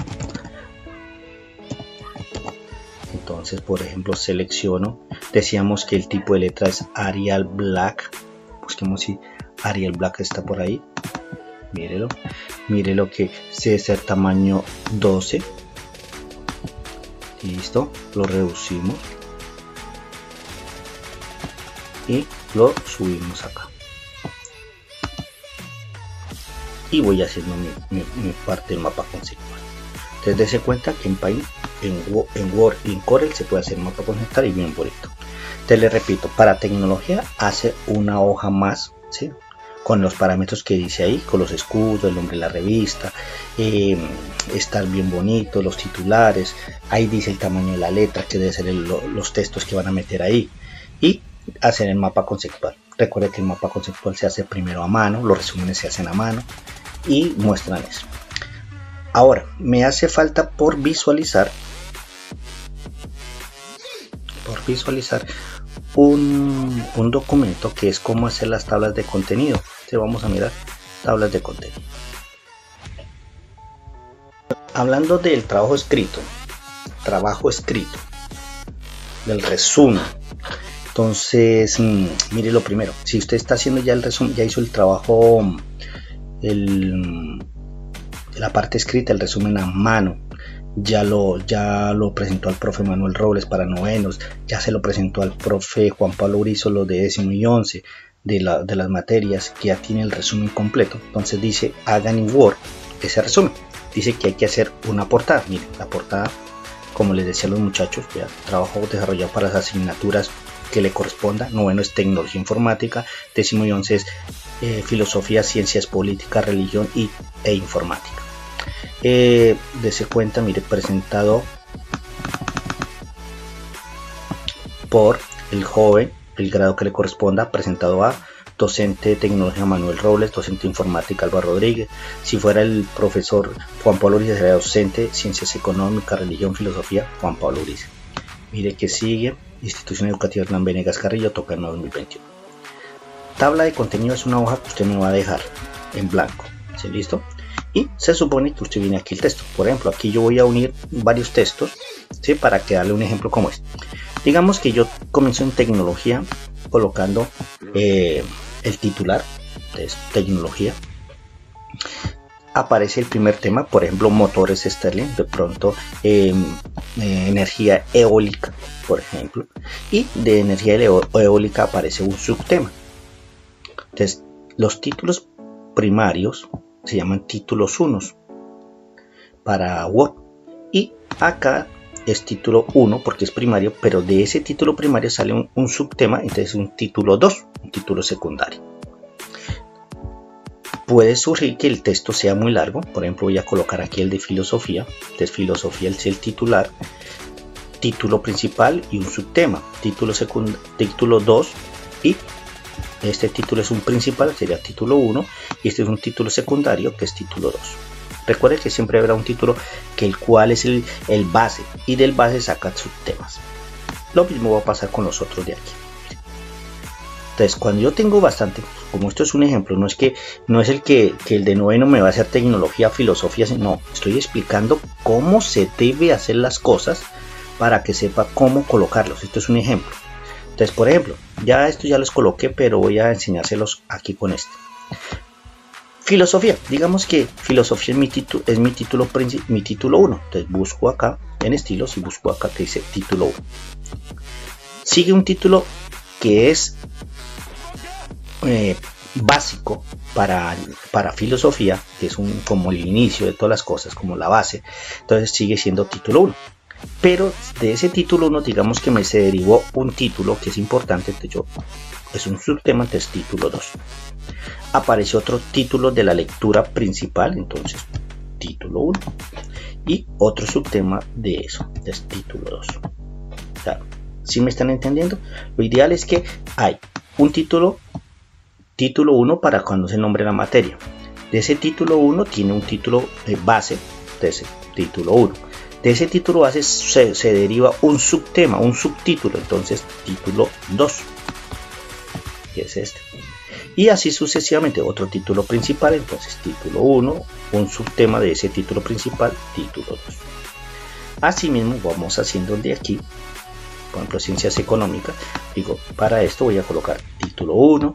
Entonces, por ejemplo, selecciono, decíamos que el tipo de letra es Arial Black, busquemos si Arial Black está por ahí, mírelo, mire lo que es el tamaño 12, listo, lo reducimos y lo subimos acá y voy haciendo mi parte del mapa conceptual. Entonces dése cuenta que en Paint, en Word y en Corel se puede hacer un mapa conceptual y bien bonito. Te le repito, para tecnología hace una hoja más, ¿sí? Con los parámetros que dice ahí, con los escudos, el nombre de la revista, estar bien bonito, los titulares, ahí dice el tamaño de la letra, que debe ser los textos que van a meter ahí, y hacer el mapa conceptual. Recuerde que el mapa conceptual se hace primero a mano, los resúmenes se hacen a mano y muestran eso. Ahora, me hace falta por visualizar un documento que es cómo hacer las tablas de contenido. Entonces vamos a mirar tablas de contenido. Hablando del trabajo escrito, del resumen. Entonces, mire lo primero, si usted está haciendo ya el resumen, ya hizo el trabajo, la parte escrita, el resumen a mano, ya lo presentó al profe Manuel Robles para novenos, ya se lo presentó al profe Juan Pablo Urizo, los de 10º y 11 de las materias, que ya tiene el resumen completo. Entonces dice, hagan en Word ese resumen. Dice que hay que hacer una portada. Miren, la portada, como les decía a los muchachos, ya trabajo desarrollado para las asignaturas que le corresponda. Noveno es tecnología informática, 10º y 11 es filosofía, ciencias políticas, religión e informática. Dese cuenta, mire, presentado por el joven, el grado que le corresponda, presentado a docente de tecnología Manuel Robles, docente de informática Álvaro Rodríguez. Si fuera el profesor Juan Pablo Uribe, sería docente ciencias económicas, religión, filosofía, Juan Pablo Uribe. Mire que sigue, institución educativa Hernán Venegas Carrillo, toca en 2021. Tabla de contenido es una hoja que usted me va a dejar en blanco, ¿sí? Listo. Y se supone que usted viene aquí el texto. Por ejemplo, aquí yo voy a unir varios textos, ¿sí? Para que darle un ejemplo como este. Digamos que yo comienzo en tecnología colocando el titular, entonces tecnología. Aparece el primer tema, por ejemplo, motores Stirling, de pronto energía eólica, por ejemplo. Y de energía eólica aparece un subtema. Entonces, los títulos primarios se llaman títulos 1 para Word, y acá es título 1 porque es primario, pero de ese título primario sale un subtema, entonces un título 2, un título secundario. Puede surgir que el texto sea muy largo, por ejemplo voy a colocar aquí el de filosofía, entonces filosofía es el titular, título principal y un subtema, título 2, y este título es un principal, sería título 1, y este es un título secundario que es título 2. Recuerde que siempre habrá un título que el cual es el base, y del base saca subtemas. Lo mismo va a pasar con los otros de aquí. Entonces, cuando yo tengo bastante, como esto es un ejemplo, no es el que el de noveno me va a hacer tecnología, filosofía, no, estoy explicando cómo se debe hacer las cosas para que sepa cómo colocarlos. Esto es un ejemplo. Entonces, por ejemplo, ya esto ya los coloqué, pero voy a enseñárselos aquí con este. Filosofía, digamos que filosofía es mi título 1. Entonces busco acá en estilos y busco acá que dice título 1. Sigue un título que es básico para filosofía, que es como el inicio de todas las cosas, como la base. Entonces sigue siendo título 1. Pero de ese título 1, digamos que me se derivó un título que es importante, es un subtema, entonces título 2. Aparece otro título de la lectura principal, entonces título 1. Y otro subtema de eso, es título 2. ¿Sí me están entendiendo? Lo ideal es que hay un título 1 para cuando se nombre la materia. De ese título 1 tiene un título base, de ese título 1. De ese título base se deriva un subtema, un subtítulo, entonces título 2, que es este. Y así sucesivamente, otro título principal, entonces título 1, un subtema de ese título principal, título 2. Asimismo vamos haciendo el de aquí, por ejemplo ciencias económicas, digo, para esto voy a colocar título 1,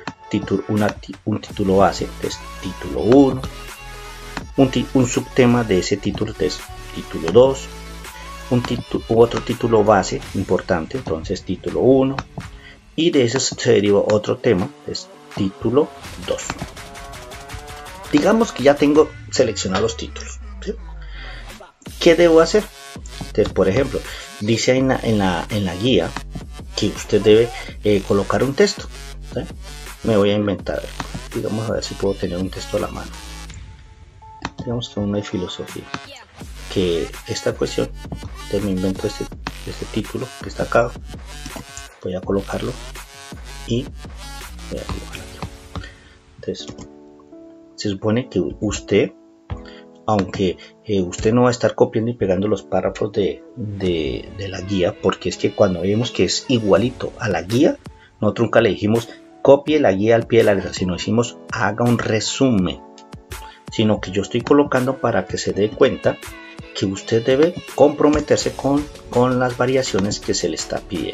un título base, entonces título 1, un subtema de ese título, entonces título 2, otro título base importante, entonces título 1, y de eso se deriva otro tema, es título 2. Digamos que ya tengo seleccionados los títulos, ¿sí? ¿Qué debo hacer? Entonces, por ejemplo, dice en la guía que usted debe colocar un texto, ¿sí? Me voy a inventar, digamos, a ver si puedo tener un texto a la mano. Digamos que uno de filosofía, que esta cuestión, entonces me invento este título que está acá, voy a colocarlo y voy a colocarlo aquí. Entonces se supone que usted, aunque usted no va a estar copiando y pegando los párrafos de la guía, porque es que cuando vemos que es igualito a la guía, nosotros nunca le dijimos copie la guía al pie de la letra, sino decimos haga un resumen, sino que yo estoy colocando para que se dé cuenta que usted debe comprometerse con las variaciones que se le está pidiendo.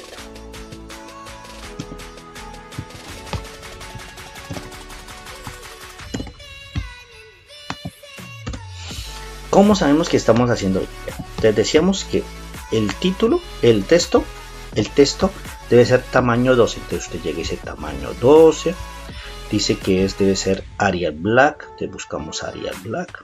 ¿Cómo sabemos que estamos haciendo bien? Entonces decíamos que el título, el texto debe ser tamaño 12, entonces usted llega a ese tamaño 12, dice que debe ser Arial Black, entonces buscamos Arial Black.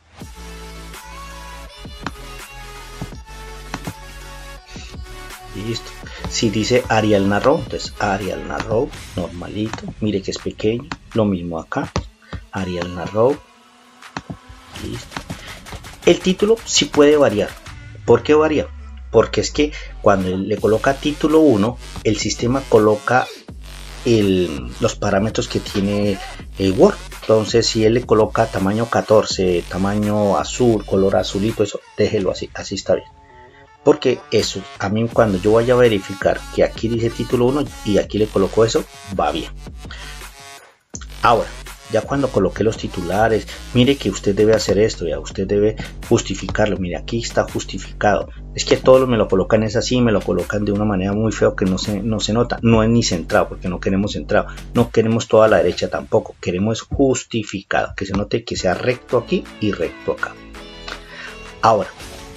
Listo. Si dice Arial Narrow, entonces Arial Narrow, normalito, mire que es pequeño, lo mismo acá, Arial Narrow, listo. El título sí puede variar. ¿Por qué varía? Porque es que cuando le coloca título 1, el sistema coloca los parámetros que tiene Word. Entonces si él le coloca tamaño 14, tamaño azul, color azulito, eso déjelo así, así está bien. Porque eso, a mí cuando yo vaya a verificar que aquí dice título 1 y aquí le coloco eso, va bien. Ahora, ya cuando coloqué los titulares, mire que usted debe hacer esto, ya usted debe justificarlo, mire aquí está justificado. Es que todos me lo colocan es así, me lo colocan de una manera muy feo que no se nota, no es ni centrado, porque no queremos centrado, no queremos toda la derecha tampoco, queremos justificado, que se note que sea recto aquí y recto acá. Ahora,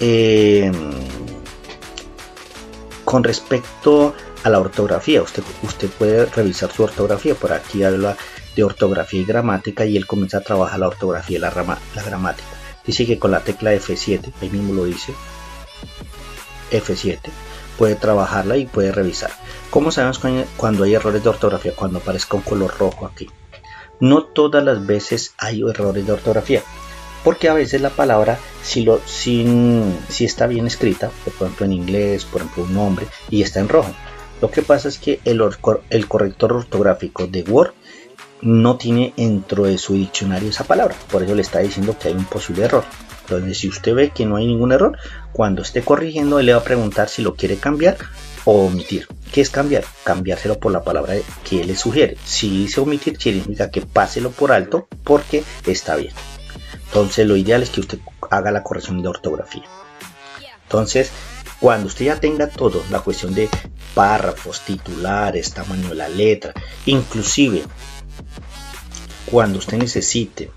con respecto a la ortografía, usted puede revisar su ortografía, por aquí habla de ortografía y gramática y él comienza a trabajar la ortografía y la gramática. Dice que con la tecla F7, ahí mismo lo dice, F7, puede trabajarla y puede revisar. ¿Cómo sabemos cuando hay errores de ortografía? Cuando aparezca un color rojo aquí. No todas las veces hay errores de ortografía, porque a veces la palabra si está bien escrita, por ejemplo en inglés, por ejemplo un nombre, y está en rojo. Lo que pasa es que el corrector ortográfico de Word no tiene dentro de su diccionario esa palabra, por eso le está diciendo que hay un posible error. Entonces si usted ve que no hay ningún error, cuando esté corrigiendo él le va a preguntar si lo quiere cambiar o omitir. ¿Qué es cambiar? Cambiárselo por la palabra que él le sugiere. Si dice omitir, significa que páselo por alto porque está bien. Entonces lo ideal es que usted haga la corrección de ortografía. Entonces cuando usted ya tenga todo, la cuestión de párrafos, titulares, tamaño de la letra, inclusive cuando usted necesite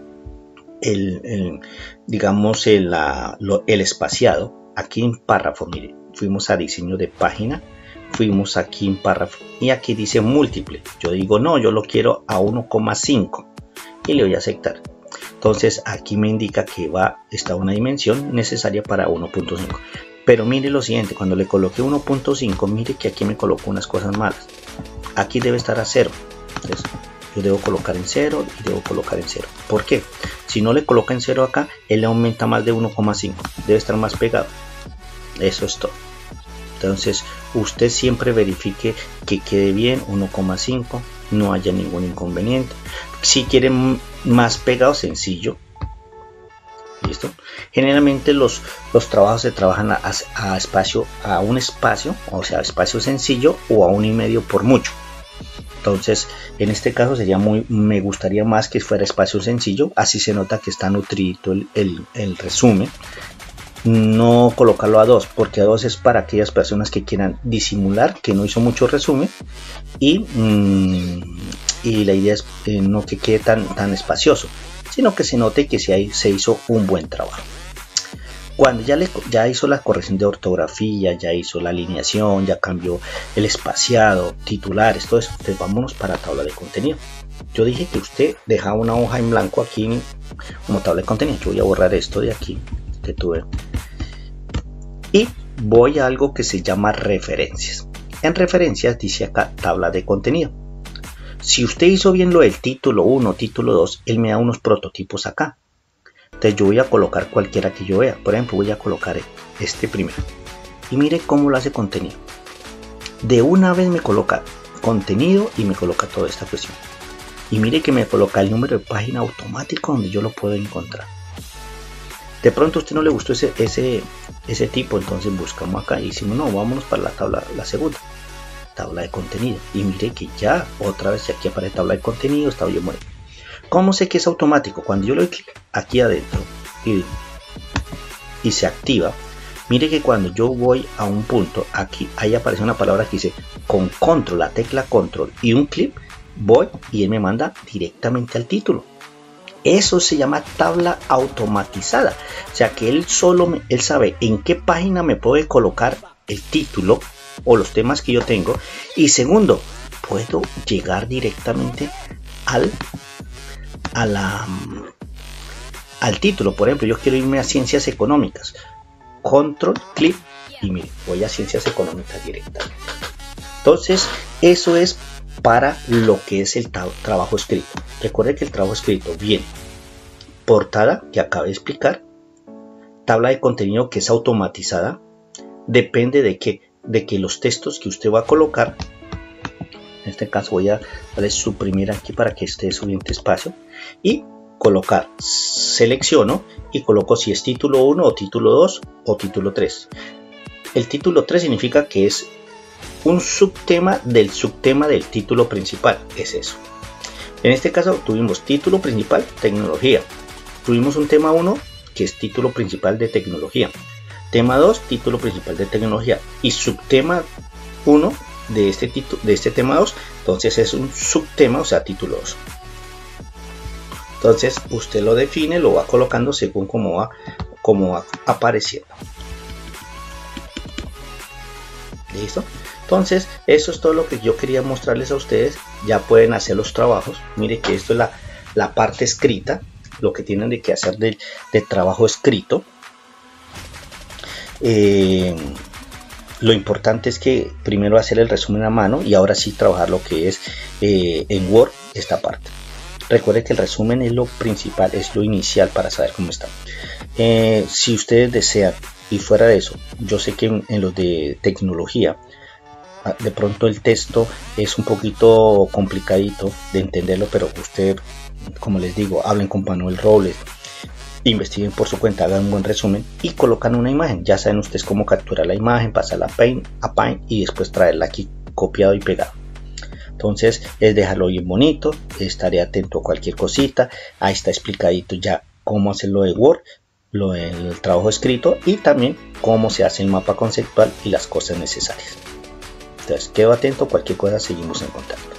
digamos el espaciado, aquí en párrafo, mire, fuimos a diseño de página, fuimos aquí en párrafo y aquí dice múltiple. Yo digo no, yo lo quiero a 1,5 y le voy a aceptar. Entonces aquí me indica que está una dimensión necesaria para 1.5, Pero mire lo siguiente, cuando le coloqué 1.5, mire que aquí me colocó unas cosas malas. Aquí debe estar a 0. Entonces, yo debo colocar en 0 y debo colocar en 0. ¿Por qué? Si no le coloca en 0 acá, él le aumenta más de 1.5. Debe estar más pegado. Eso es todo. Entonces, usted siempre verifique que quede bien 1.5, no haya ningún inconveniente. Si quieren más pegado, sencillo. ¿Listo? Generalmente los trabajos se trabajan a un espacio, o sea, espacio sencillo o a 1,5 por mucho. Entonces, en este caso me gustaría más que fuera espacio sencillo, así se nota que está nutrido el resumen. No colocarlo a 2, porque a 2 es para aquellas personas que quieran disimular que no hizo mucho resumen y la idea es no que quede tan espacioso, sino que se note que se hizo un buen trabajo. Cuando ya hizo la corrección de ortografía, ya hizo la alineación, ya cambió el espaciado, titulares, todo eso, entonces vámonos para tabla de contenido. Yo dije que usted dejaba una hoja en blanco aquí como tabla de contenido. Yo voy a borrar esto de aquí que tuve y voy a algo que se llama referencias. En referencias dice acá tabla de contenido. Si usted hizo bien lo del título 1, título 2, él me da unos prototipos acá. Entonces yo voy a colocar cualquiera que yo vea. Por ejemplo, voy a colocar este primero. Y mire cómo lo hace contenido. De una vez me coloca contenido y me coloca toda esta cuestión. Y mire que me coloca el número de página automático donde yo lo puedo encontrar. De pronto a usted no le gustó ese tipo, entonces buscamos acá y decimos no, vámonos para la segunda. Tabla de contenido. Y mire que ya otra vez aquí aparece tabla de contenido, está bien bueno. ¿Cómo sé que es automático? Cuando yo le doy clic aquí adentro y se activa, mire que cuando yo voy a un punto, aquí ahí aparece una palabra que dice con control, la tecla control y un clic, voy y él me manda directamente al título. Eso se llama tabla automatizada. O sea que él sabe en qué página me puede colocar el título o los temas que yo tengo. Y segundo, puedo llegar directamente al título. Por ejemplo, yo quiero irme a ciencias económicas, control, clic y mire, voy a ciencias económicas directamente. Entonces eso es para lo que es el trabajo escrito. Recuerde que el trabajo escrito viene portada, que acabo de explicar, tabla de contenido que es automatizada, depende de que los textos que usted va a colocar, en este caso voy a darle suprimir aquí para que esté subiendo espacio y colocar, selecciono y coloco si es título 1 o título 2 o título 3. El título 3 significa que es un subtema del título principal, es eso. En este caso tuvimos título principal, tecnología. Tuvimos un tema 1 que es título principal de tecnología. Tema 2, título principal de tecnología. Y subtema 1 de este tema 2, entonces es un subtema, o sea, título 2. Entonces usted lo define, lo va colocando según cómo va apareciendo. ¿Listo? Entonces eso es todo lo que yo quería mostrarles a ustedes. Ya pueden hacer los trabajos. Mire que esto es la parte escrita, lo que tienen que hacer de trabajo escrito. Lo importante es que primero hacer el resumen a mano y ahora sí trabajar lo que es en Word esta parte. Recuerde que el resumen es lo principal, es lo inicial para saber cómo está. Si ustedes desean, y fuera de eso, yo sé que en los de tecnología de pronto el texto es un poquito complicadito de entenderlo, pero usted, como les digo, hablen con Manuel Robles, investiguen por su cuenta, hagan un buen resumen y colocan una imagen. Ya saben ustedes cómo capturar la imagen, pasarla a Paint y después traerla aquí copiado y pegado. Entonces es dejarlo bien bonito, estaré atento a cualquier cosita. Ahí está explicadito ya cómo hacerlo de Word, lo del trabajo escrito y también cómo se hace el mapa conceptual y las cosas necesarias. Entonces quedo atento, cualquier cosa seguimos en contacto.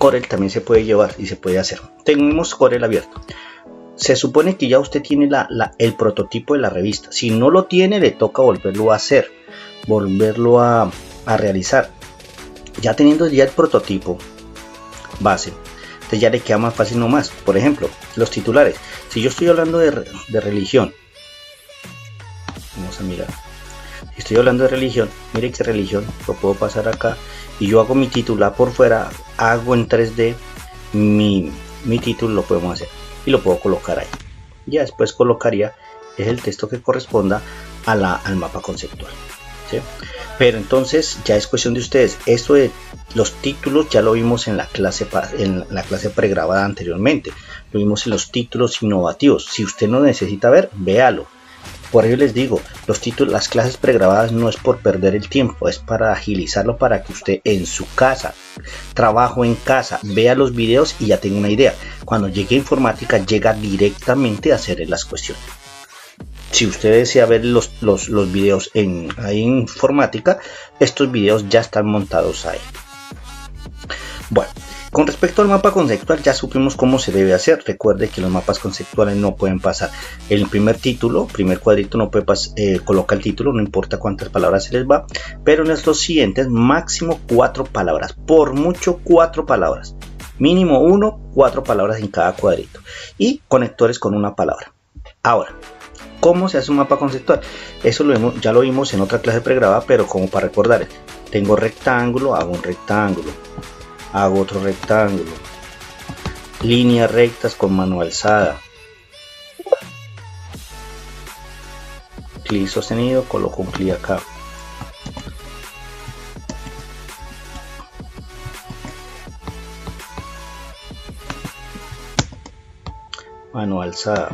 Corel también se puede llevar y se puede hacer. Tenemos Corel abierto. Se supone que ya usted tiene el prototipo de la revista. Si no lo tiene, le toca volverlo a hacer, volverlo a realizar. Ya teniendo ya el prototipo base, entonces ya le queda más fácil nomás. Por ejemplo, los titulares. Si yo estoy hablando de religión, vamos a mirar. Si estoy hablando de religión, mire que religión, lo puedo pasar acá y yo hago mi titular por fuera, hago en 3D mi título, lo podemos hacer y lo puedo colocar ahí. Ya después colocaría es el texto que corresponda al mapa conceptual, ¿sí? Pero entonces ya es cuestión de ustedes. Esto de los títulos ya lo vimos en la clase pregrabada anteriormente, lo vimos en los títulos innovativos. Si usted no necesita ver, véalo. Por ello les digo, los títulos, las clases pregrabadas no es por perder el tiempo, es para agilizarlo, para que usted en su casa, trabajo en casa, vea los videos y ya tenga una idea. Cuando llegue a informática, llega directamente a hacer las cuestiones. Si usted desea ver los videos ahí en informática, estos videos ya están montados ahí. Bueno, con respecto al mapa conceptual ya supimos cómo se debe hacer. Recuerde que los mapas conceptuales no pueden pasar el primer título, primer cuadrito no puede colocar el título, no importa cuántas palabras se les va, pero en estos siguientes máximo 4 palabras, por mucho 4 palabras, mínimo 4 palabras en cada cuadrito y conectores con una palabra. Ahora, ¿cómo se hace un mapa conceptual? Eso ya lo vimos en otra clase pregrabada, pero como para recordar, tengo rectángulo, hago un rectángulo, hago otro rectángulo, líneas rectas con mano alzada, clic sostenido, coloco un clic acá, mano alzada,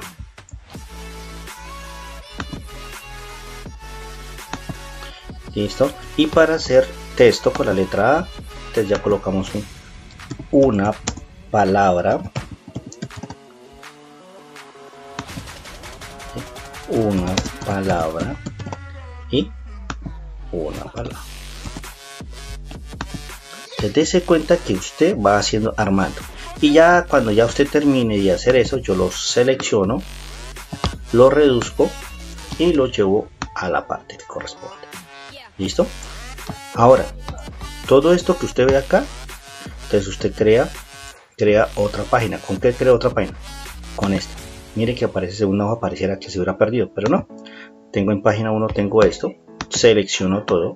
listo. Y para hacer texto con la letra A, entonces ya colocamos una palabra, y una palabra. Entonces dése cuenta que usted va haciendo, armando, y ya cuando ya usted termine de hacer eso, yo lo selecciono, lo reduzco y lo llevo a la parte que corresponde. ¿Listo? Ahora, todo esto que usted ve acá, entonces usted crea otra página. ¿Con qué crea otra página? Con esta. Mire que aparece segunda hoja, pareciera que se hubiera perdido, pero no. Tengo en página 1, tengo esto, selecciono todo,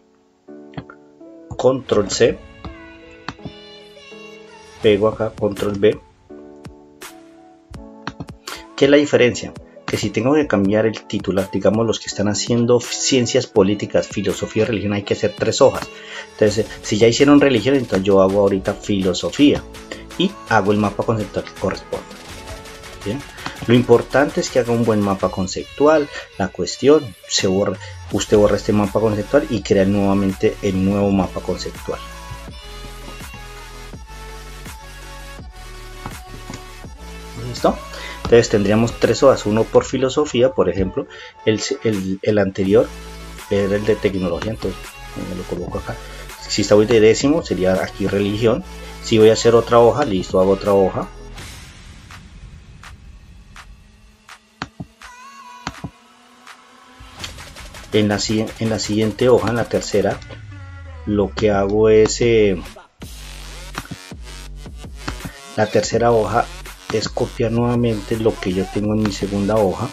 control C, pego acá, control V. ¿Qué es la diferencia? Que si tengo que cambiar el titular, digamos los que están haciendo ciencias políticas, filosofía, religión, hay que hacer 3 hojas. Entonces, si ya hicieron religión, entonces yo hago ahorita filosofía y hago el mapa conceptual que corresponde. ¿Bien? Lo importante es que haga un buen mapa conceptual. La cuestión, usted borra este mapa conceptual y crea nuevamente el nuevo mapa conceptual. ¿Listo? Entonces tendríamos 3 hojas, uno por filosofía, por ejemplo, el anterior era el de tecnología, entonces me lo coloco acá. Si estoy de décimo, sería aquí religión. Si voy a hacer otra hoja, listo, hago otra hoja. En la siguiente hoja, en la tercera, lo que hago es la tercera hoja es copiar nuevamente lo que yo tengo en mi segunda hoja,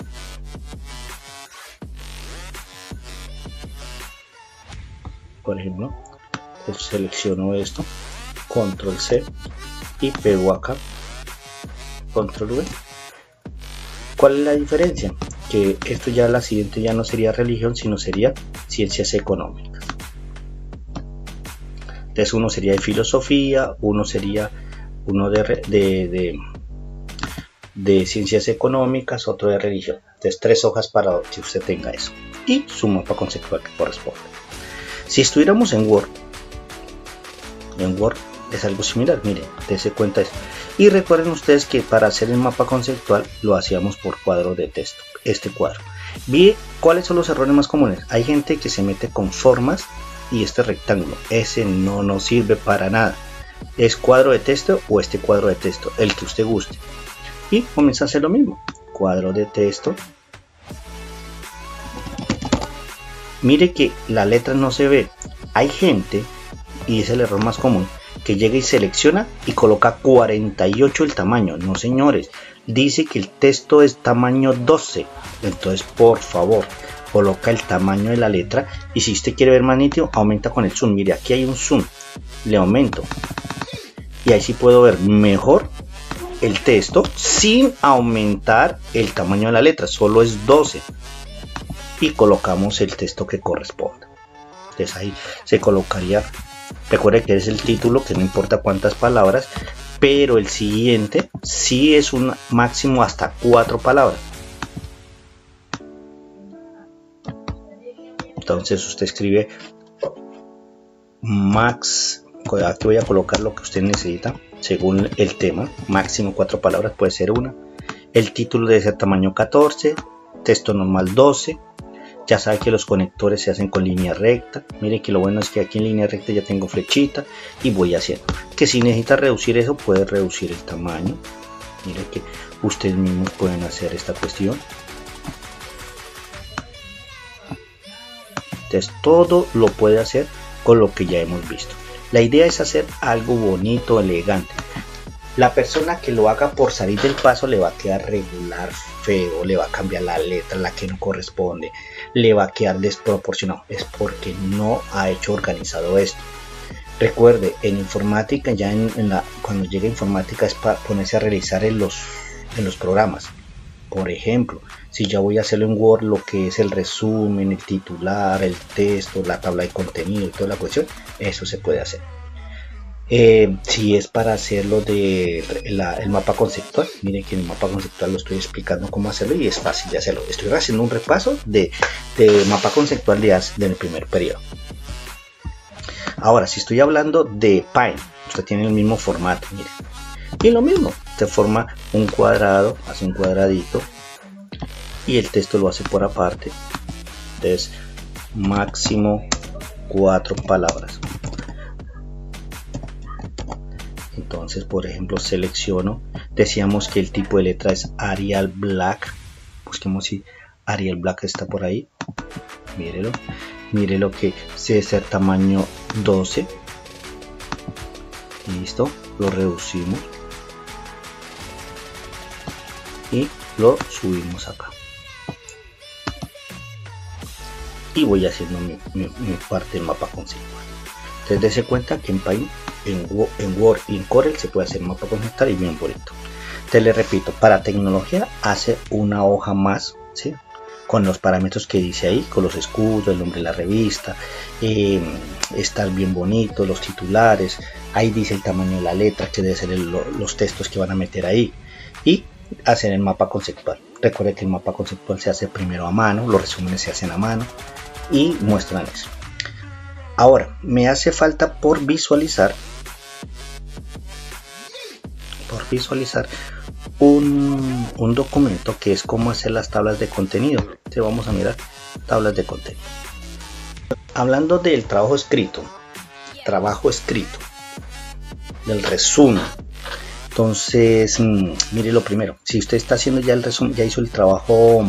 por ejemplo. Entonces selecciono esto, control C y pego acá, control V. ¿Cuál es la diferencia? Que esto ya, la siguiente ya no sería religión, sino sería ciencias económicas. Entonces uno sería de filosofía, uno sería de ciencias económicas, otro de religión. Entonces 3 hojas para que usted tenga eso y su mapa conceptual que corresponde. Si estuviéramos en Word es algo similar. Miren, dése cuenta eso. Y recuerden ustedes que para hacer el mapa conceptual lo hacíamos por cuadro de texto, este cuadro. ¿Vi cuáles son los errores más comunes? Hay gente que se mete con formas y este rectángulo, ese no nos sirve para nada. es cuadro de texto o este cuadro de texto, el que usted guste. Y comienza a hacer lo mismo, cuadro de texto. Mire que la letra no se ve. Hay gente, y es el error más común, que llega y selecciona y coloca 48 el tamaño. No, señores, dice que el texto es tamaño 12. Entonces, por favor, coloca el tamaño de la letra, y si usted quiere ver más nítido, aumenta con el zoom. Mire, aquí hay un zoom, le aumento y ahí sí puedo ver mejor el texto sin aumentar el tamaño de la letra, solo es 12, y colocamos el texto que corresponda. Entonces ahí se colocaría, recuerde que es el título, que no importa cuántas palabras, pero el siguiente sí es un máximo hasta 4 palabras. Entonces usted escribe max, aquí voy a colocar lo que usted necesita según el tema, máximo 4 palabras, puede ser una. El título debe ser tamaño 14, texto normal 12. Ya sabe que los conectores se hacen con línea recta. Mire que lo bueno es que aquí en línea recta ya tengo flechita y voy haciendo. Que si necesita reducir eso, puede reducir el tamaño. Mire que ustedes mismos pueden hacer esta cuestión. Entonces todo lo puede hacer con lo que ya hemos visto. La idea es hacer algo bonito, elegante. La persona que lo haga por salir del paso le va a quedar regular, feo, le va a cambiar la letra, la que no corresponde, le va a quedar desproporcionado. Es porque no ha hecho organizado esto. Recuerde, en informática, ya cuando llegue a informática es para ponerse a realizar en los programas. Por ejemplo, si ya voy a hacerlo en Word, lo que es el resumen, el titular, el texto, la tabla de contenido y toda la cuestión, eso se puede hacer. Si es para hacerlo de el mapa conceptual, miren que en el mapa conceptual lo estoy explicando cómo hacerlo y es fácil de hacerlo. Estoy haciendo un repaso de mapa conceptual del primer periodo. Ahora, si estoy hablando de Paint, usted tiene el mismo formato, miren. Y lo mismo, usted forma un cuadrado, hace un cuadradito y el texto lo hace por aparte. Entonces, máximo 4 palabras. Entonces, por ejemplo, selecciono, decíamos que el tipo de letra es Arial Black. Busquemos si Arial Black está por ahí. Mírelo. Mire lo que debe ser tamaño 12. Listo, lo reducimos y lo subimos acá. Y voy haciendo mi parte del mapa conceptual. Entonces, dése cuenta que en Paint, en Word y en Corel se puede hacer mapa conceptual y bien bonito. Te le repito, para tecnología hace una hoja más, ¿sí? Con los parámetros que dice ahí, con los escudos, el nombre de la revista, estar bien bonito, los titulares, ahí dice el tamaño de la letra, que debe ser los textos que van a meter ahí, y hacer el mapa conceptual. Recuerde que el mapa conceptual se hace primero a mano, los resúmenes se hacen a mano y muestran eso. Ahora, me hace falta por visualizar un documento que es cómo hacer las tablas de contenido. Entonces vamos a mirar tablas de contenido. Hablando del trabajo escrito del resumen. Entonces, mire lo primero, si usted está haciendo ya el resumen, ya hizo el trabajo,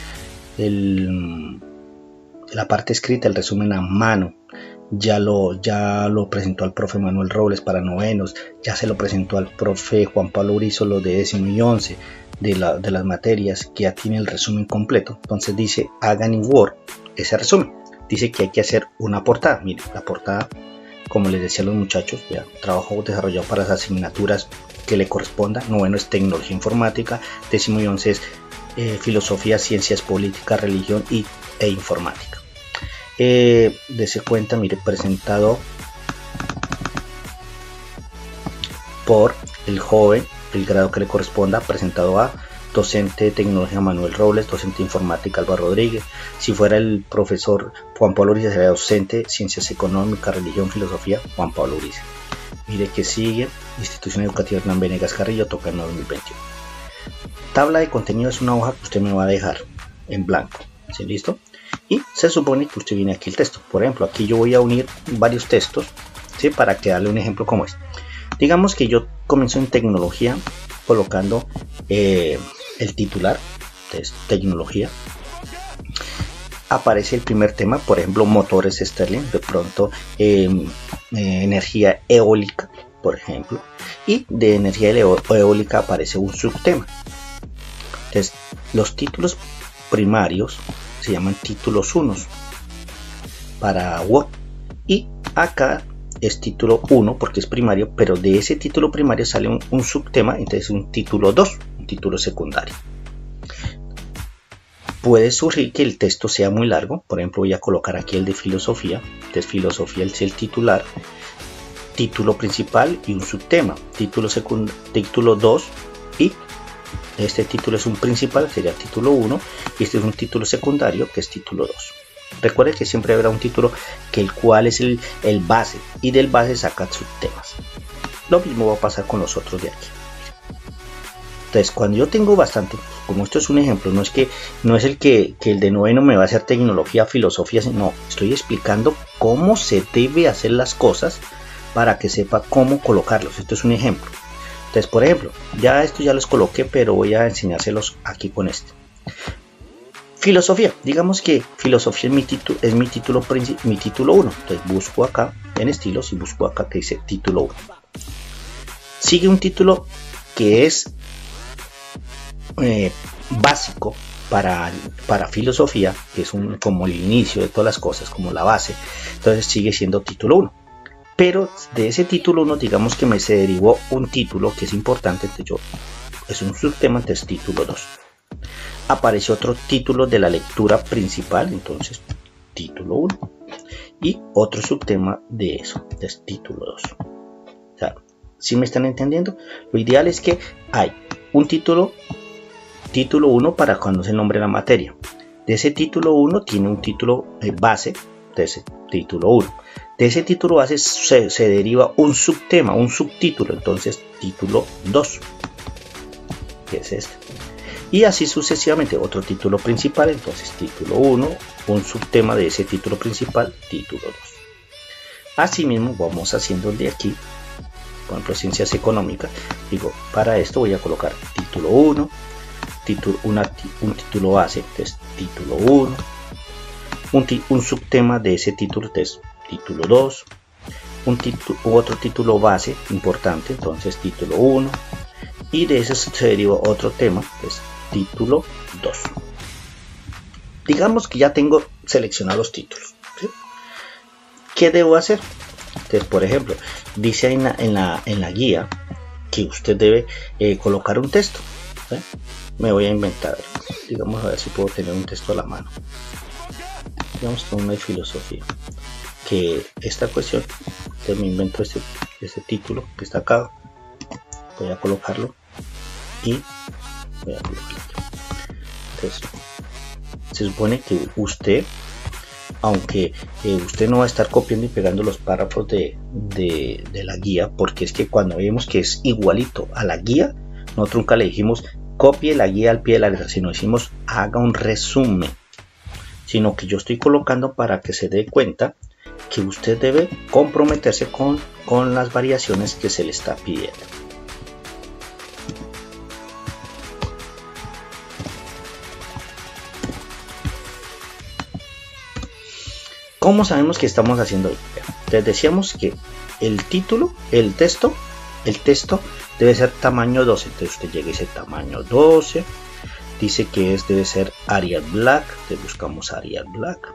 la parte escrita, el resumen a mano, ya lo presentó al profe Manuel Robles para novenos, ya se lo presentó al profe Juan Pablo Urizo, los de 10º y 11 de las materias, que ya tiene el resumen completo. Entonces dice, hagan en Word ese resumen. Dice que hay que hacer una portada. Mire, la portada, como les decía a los muchachos, ya, trabajo desarrollado para las asignaturas que le corresponda. Noveno es tecnología informática, 10º y 11 es filosofía, ciencias políticas, religión e informática. Dese cuenta, mire, presentado por el joven, el grado que le corresponda, presentado a docente de tecnología Manuel Robles, docente de informática Alba Rodríguez. Si fuera el profesor Juan Pablo Uriza, sería docente ciencias económicas, religión, filosofía, Juan Pablo Uriza. Mire que sigue, institución educativa Hernán Venegas Carrillo, toca en 2021. Tabla de contenido es una hoja que usted me va a dejar en blanco, ¿sí? ¿Listo? Y se supone que usted viene aquí el texto. Por ejemplo, aquí yo voy a unir varios textos, ¿sí? Para que darle un ejemplo como este. Digamos que yo comienzo en tecnología colocando el titular, entonces tecnología. Aparece el primer tema, por ejemplo, motores Stirling, de pronto energía eólica, por ejemplo, y de energía eólica aparece un subtema. Entonces, los títulos primarios se llaman títulos 1 para Word, y acá es título 1 porque es primario, pero de ese título primario sale un subtema, entonces un título 2, un título secundario. Puede surgir que el texto sea muy largo, por ejemplo voy a colocar aquí el de filosofía, entonces filosofía es el titular, título principal y un subtema, título 2, y este título es un principal, sería título 1, y este es un título secundario que es título 2. Recuerde que siempre habrá un título que el cual es el base, y del base saca subtemas. Lo mismo va a pasar con los otros de aquí. Entonces, cuando yo tengo bastante, como esto es un ejemplo, no es el que el de noveno me va a hacer tecnología, filosofía, no, estoy explicando cómo se debe hacer las cosas para que sepa cómo colocarlos. Esto es un ejemplo. Entonces, por ejemplo, ya los coloqué, pero voy a enseñárselos aquí con este. Filosofía, digamos que filosofía es mi título 1. Entonces busco acá en estilos y busco acá que dice título 1. Sigue un título que es básico para filosofía, que es como el inicio de todas las cosas, como la base. Entonces sigue siendo título 1. Pero de ese título 1, digamos que se derivó un título que es importante, entonces es un subtema, entonces título 2. Aparece otro título de la lectura principal, entonces título 1, y otro subtema de eso, es título 2. O sea, ¿sí me están entendiendo? Lo ideal es que hay un título 1 para cuando se nombre la materia. De ese título 1 tiene un título base, de ese título 1. De ese título base se deriva un subtema, un subtítulo, entonces título 2, que es este. Y así sucesivamente, otro título principal, entonces título 1, un subtema de ese título principal, título 2. Asimismo vamos haciendo el de aquí, por ejemplo ciencias económicas, digo, para esto voy a colocar título 1, un título base, entonces título 1, un subtema de ese título, entonces título 2, otro título base importante, entonces título 1, y de eso se deriva otro tema, pues título 2. Digamos que ya tengo seleccionados los títulos, ¿sí? ¿Qué debo hacer? Entonces, por ejemplo, dice en la guía que usted debe colocar un texto, ¿sí? Me voy a inventar, digamos, a ver si puedo tener un texto a la mano. Digamos que una de filosofía, que esta cuestión, entonces me invento este título que está acá, voy a colocarlo y voy a colocarlo aquí. Entonces, se supone que usted, aunque usted no va a estar copiando y pegando los párrafos de la guía, porque es que cuando vemos que es igualito a la guía, nosotros nunca le dijimos copie la guía al pie de la letra, sino decimos haga un resumen, sino que yo estoy colocando para que se dé cuenta que usted debe comprometerse con las variaciones que se le está pidiendo. ¿Cómo sabemos que estamos haciendo ahí? Les decíamos que el texto debe ser tamaño 12, entonces usted llega y dice tamaño 12, dice que debe ser Arial Black, entonces buscamos Arial Black.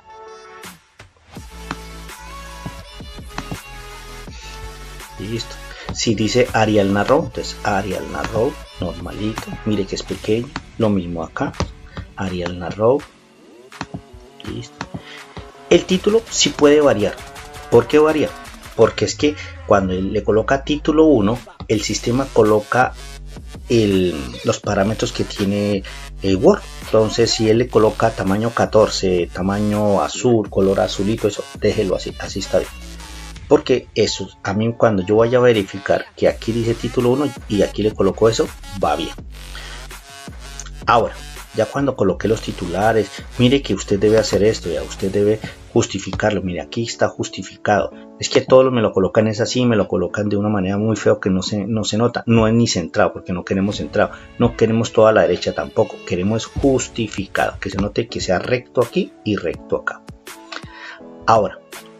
Listo. Si dice Arial Narrow, entonces Arial Narrow, normalito, mire que es pequeño, lo mismo acá, Arial Narrow, listo. El título sí puede variar. ¿Por qué varía? Porque es que cuando él le coloca título 1, el sistema coloca los parámetros que tiene Word. Entonces, si él le coloca tamaño 14, tamaño azul, color azulito, eso, déjelo así, así está bien. Porque eso, a mí cuando yo vaya a verificar que aquí dice título 1 y aquí le coloco eso, va bien. Ahora, Ya cuando coloqué los titulares, mire que usted debe hacer esto, ya usted debe justificarlo. Mire, aquí está justificado. Es que todo me lo colocan es así, me lo colocan de una manera muy feo que no se nota. No es ni centrado, porque no queremos centrado. No queremos toda la derecha tampoco. Queremos justificado, que se note que sea recto aquí y recto acá. Ahora,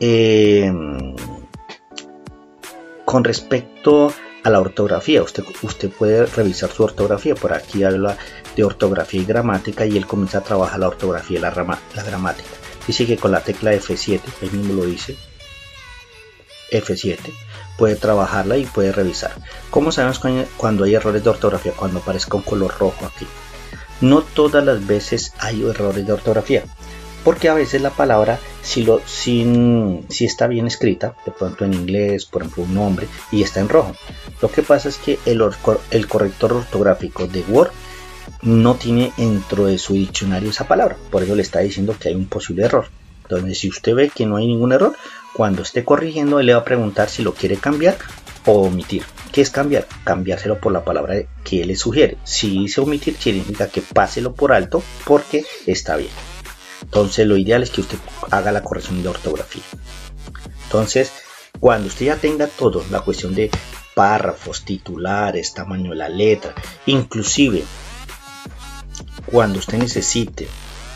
con respecto a la ortografía, usted puede revisar su ortografía. Por aquí habla de ortografía y gramática y él comienza a trabajar la ortografía y la gramática. Dice que con la tecla F7, él mismo lo dice, F7, puede trabajarla y puede revisar. ¿Cómo sabemos cuando hay errores de ortografía? Cuando aparezca un color rojo aquí. No todas las veces hay errores de ortografía, porque a veces la palabra, si está bien escrita, de pronto en inglés, por ejemplo un nombre, y está en rojo. Lo que pasa es que el corrector ortográfico de Word no tiene dentro de su diccionario esa palabra, por eso le está diciendo que hay un posible error. Entonces, si usted ve que no hay ningún error, cuando esté corrigiendo, él le va a preguntar si lo quiere cambiar o omitir. ¿Qué es cambiar? Cambiárselo por la palabra que él le sugiere. Si dice omitir, significa que páselo por alto porque está bien. Entonces, lo ideal es que usted haga la corrección de ortografía. Entonces, cuando usted ya tenga todo, la cuestión de párrafos, titulares, tamaño de la letra, inclusive cuando usted necesite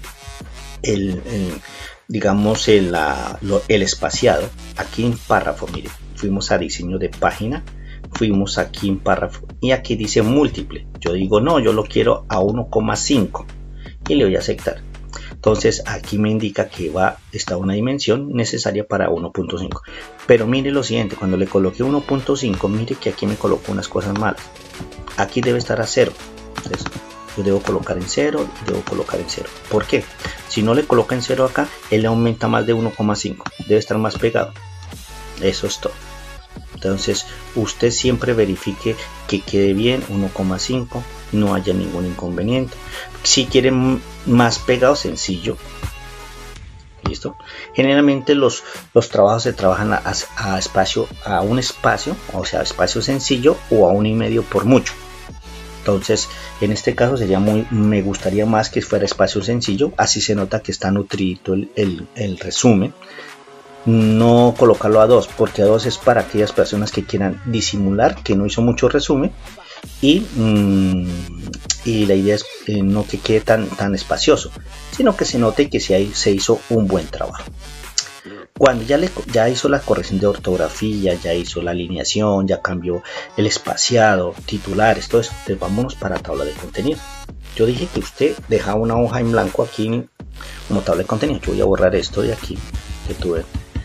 digamos el espaciado, aquí en párrafo, mire, fuimos a diseño de página, fuimos aquí en párrafo y aquí dice múltiple. Yo digo no, yo lo quiero a 1,5 y le voy a aceptar. Entonces aquí me indica que está una dimensión necesaria para 1.5. Pero mire lo siguiente, cuando le coloqué 1.5, mire que aquí me colocó unas cosas malas. Aquí debe estar a 0. Entonces, yo debo colocar en 0 y debo colocar en 0. ¿Por qué? Si no le coloca en 0 acá, él le aumenta más de 1,5. Debe estar más pegado. Eso es todo. Entonces, usted siempre verifique que quede bien 1,5. No haya ningún inconveniente. Si quieren más pegado, sencillo. ¿Listo? Generalmente los trabajos se trabajan a un espacio, o sea, espacio sencillo o a 1,5 por mucho. Entonces, en este caso me gustaría más que fuera espacio sencillo, así se nota que está nutrido el resumen. No colocarlo a 2, porque a 2 es para aquellas personas que quieran disimular que no hizo mucho resumen y la idea es no que quede tan espacioso, sino que se note que se hizo un buen trabajo. Cuando ya hizo la corrección de ortografía, ya hizo la alineación, ya cambió el espaciado, titulares, todo eso, entonces vámonos para tabla de contenido. Yo dije que usted dejaba una hoja en blanco aquí como tabla de contenido. Yo voy a borrar esto de aquí que tuve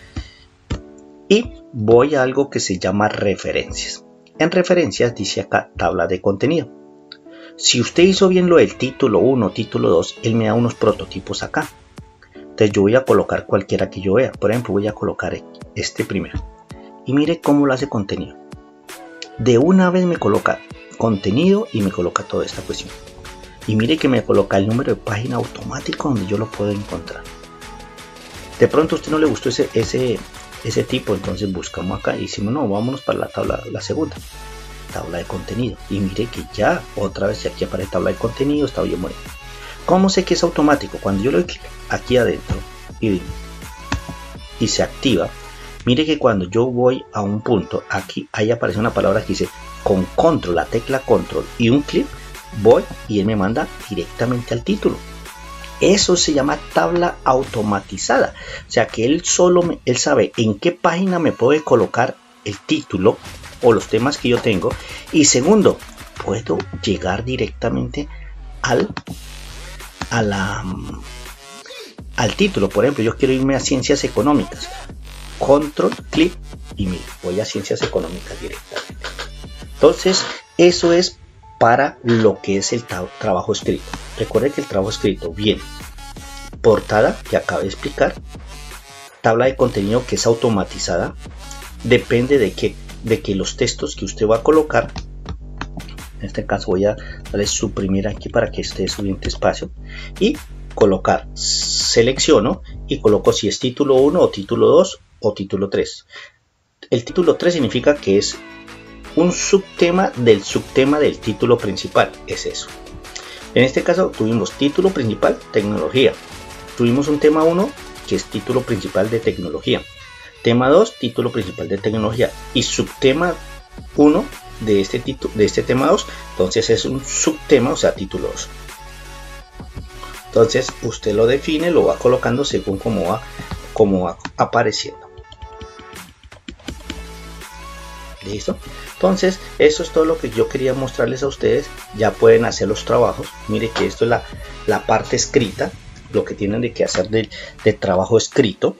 y voy a algo que se llama referencias. En referencias dice acá tabla de contenido. Si usted hizo bien lo del título 1, título 2, él me da unos prototipos acá. Entonces yo voy a colocar cualquiera que yo vea. Por ejemplo, voy a colocar este primero. Y mire cómo lo hace contenido. De una vez me coloca contenido y me coloca toda esta cuestión. Y mire que me coloca el número de página automático donde yo lo puedo encontrar. De pronto a usted no le gustó ese tipo, entonces buscamos acá y decimos no, vámonos para la segunda. Tabla de contenido. Y mire que ya otra vez aquí aparece tabla de contenido, está bien bonito. ¿Cómo sé que es automático? Cuando yo le doy clic aquí adentro y se activa, mire que cuando yo voy a un punto, aquí ahí aparece una palabra que dice con control, la tecla control y un clic, voy y él me manda directamente al título. Eso se llama tabla automatizada. O sea que él sabe en qué página me puede colocar el título o los temas que yo tengo. Y segundo, puedo llegar directamente al título. Por ejemplo, yo quiero irme a ciencias económicas, control, clic y mire, voy a ciencias económicas directamente. Entonces eso es para lo que es el trabajo escrito. Recuerde que el trabajo escrito viene portada, que acabo de explicar, tabla de contenido que es automatizada, depende de que los textos que usted va a colocar. En este caso voy a darle suprimir aquí para que esté subiendo espacio y colocar, selecciono y coloco si es título 1 o título 2 o título 3. El título 3 significa que es un subtema del título principal, es eso. En este caso tuvimos título principal, tecnología. Tuvimos un tema 1 que es título principal de tecnología. Tema 2, título principal de tecnología. Y subtema 1 de este tema 2, entonces es un subtema, o sea, título 2. Entonces usted lo define, lo va colocando según cómo va apareciendo. ¿Listo? Entonces eso es todo lo que yo quería mostrarles a ustedes. Ya pueden hacer los trabajos. Mire que esto es la parte escrita, lo que tienen de que hacer de trabajo escrito.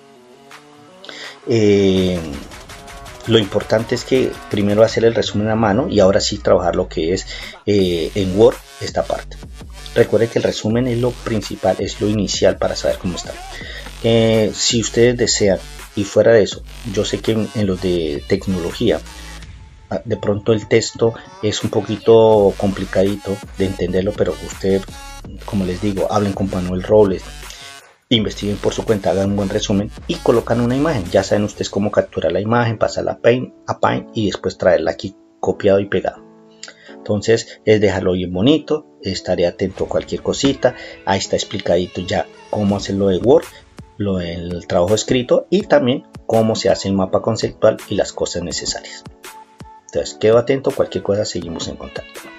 Lo importante es que primero hacer el resumen a mano y ahora sí trabajar lo que es en Word esta parte. Recuerde que el resumen es lo principal, es lo inicial para saber cómo está. Si ustedes desean, y fuera de eso, yo sé que en los de tecnología de pronto el texto es un poquito complicadito de entenderlo, pero usted, como les digo, hablen con Manuel Robles, investiguen por su cuenta, hagan un buen resumen y colocan una imagen. Ya saben ustedes cómo capturar la imagen, pasarla a Paint y después traerla aquí copiado y pegado. Entonces es dejarlo bien bonito. Estaré atento a cualquier cosita. Ahí está explicadito ya cómo hacerlo de Word, lo del trabajo escrito y también cómo se hace el mapa conceptual y las cosas necesarias. Entonces quedo atento, cualquier cosa seguimos en contacto.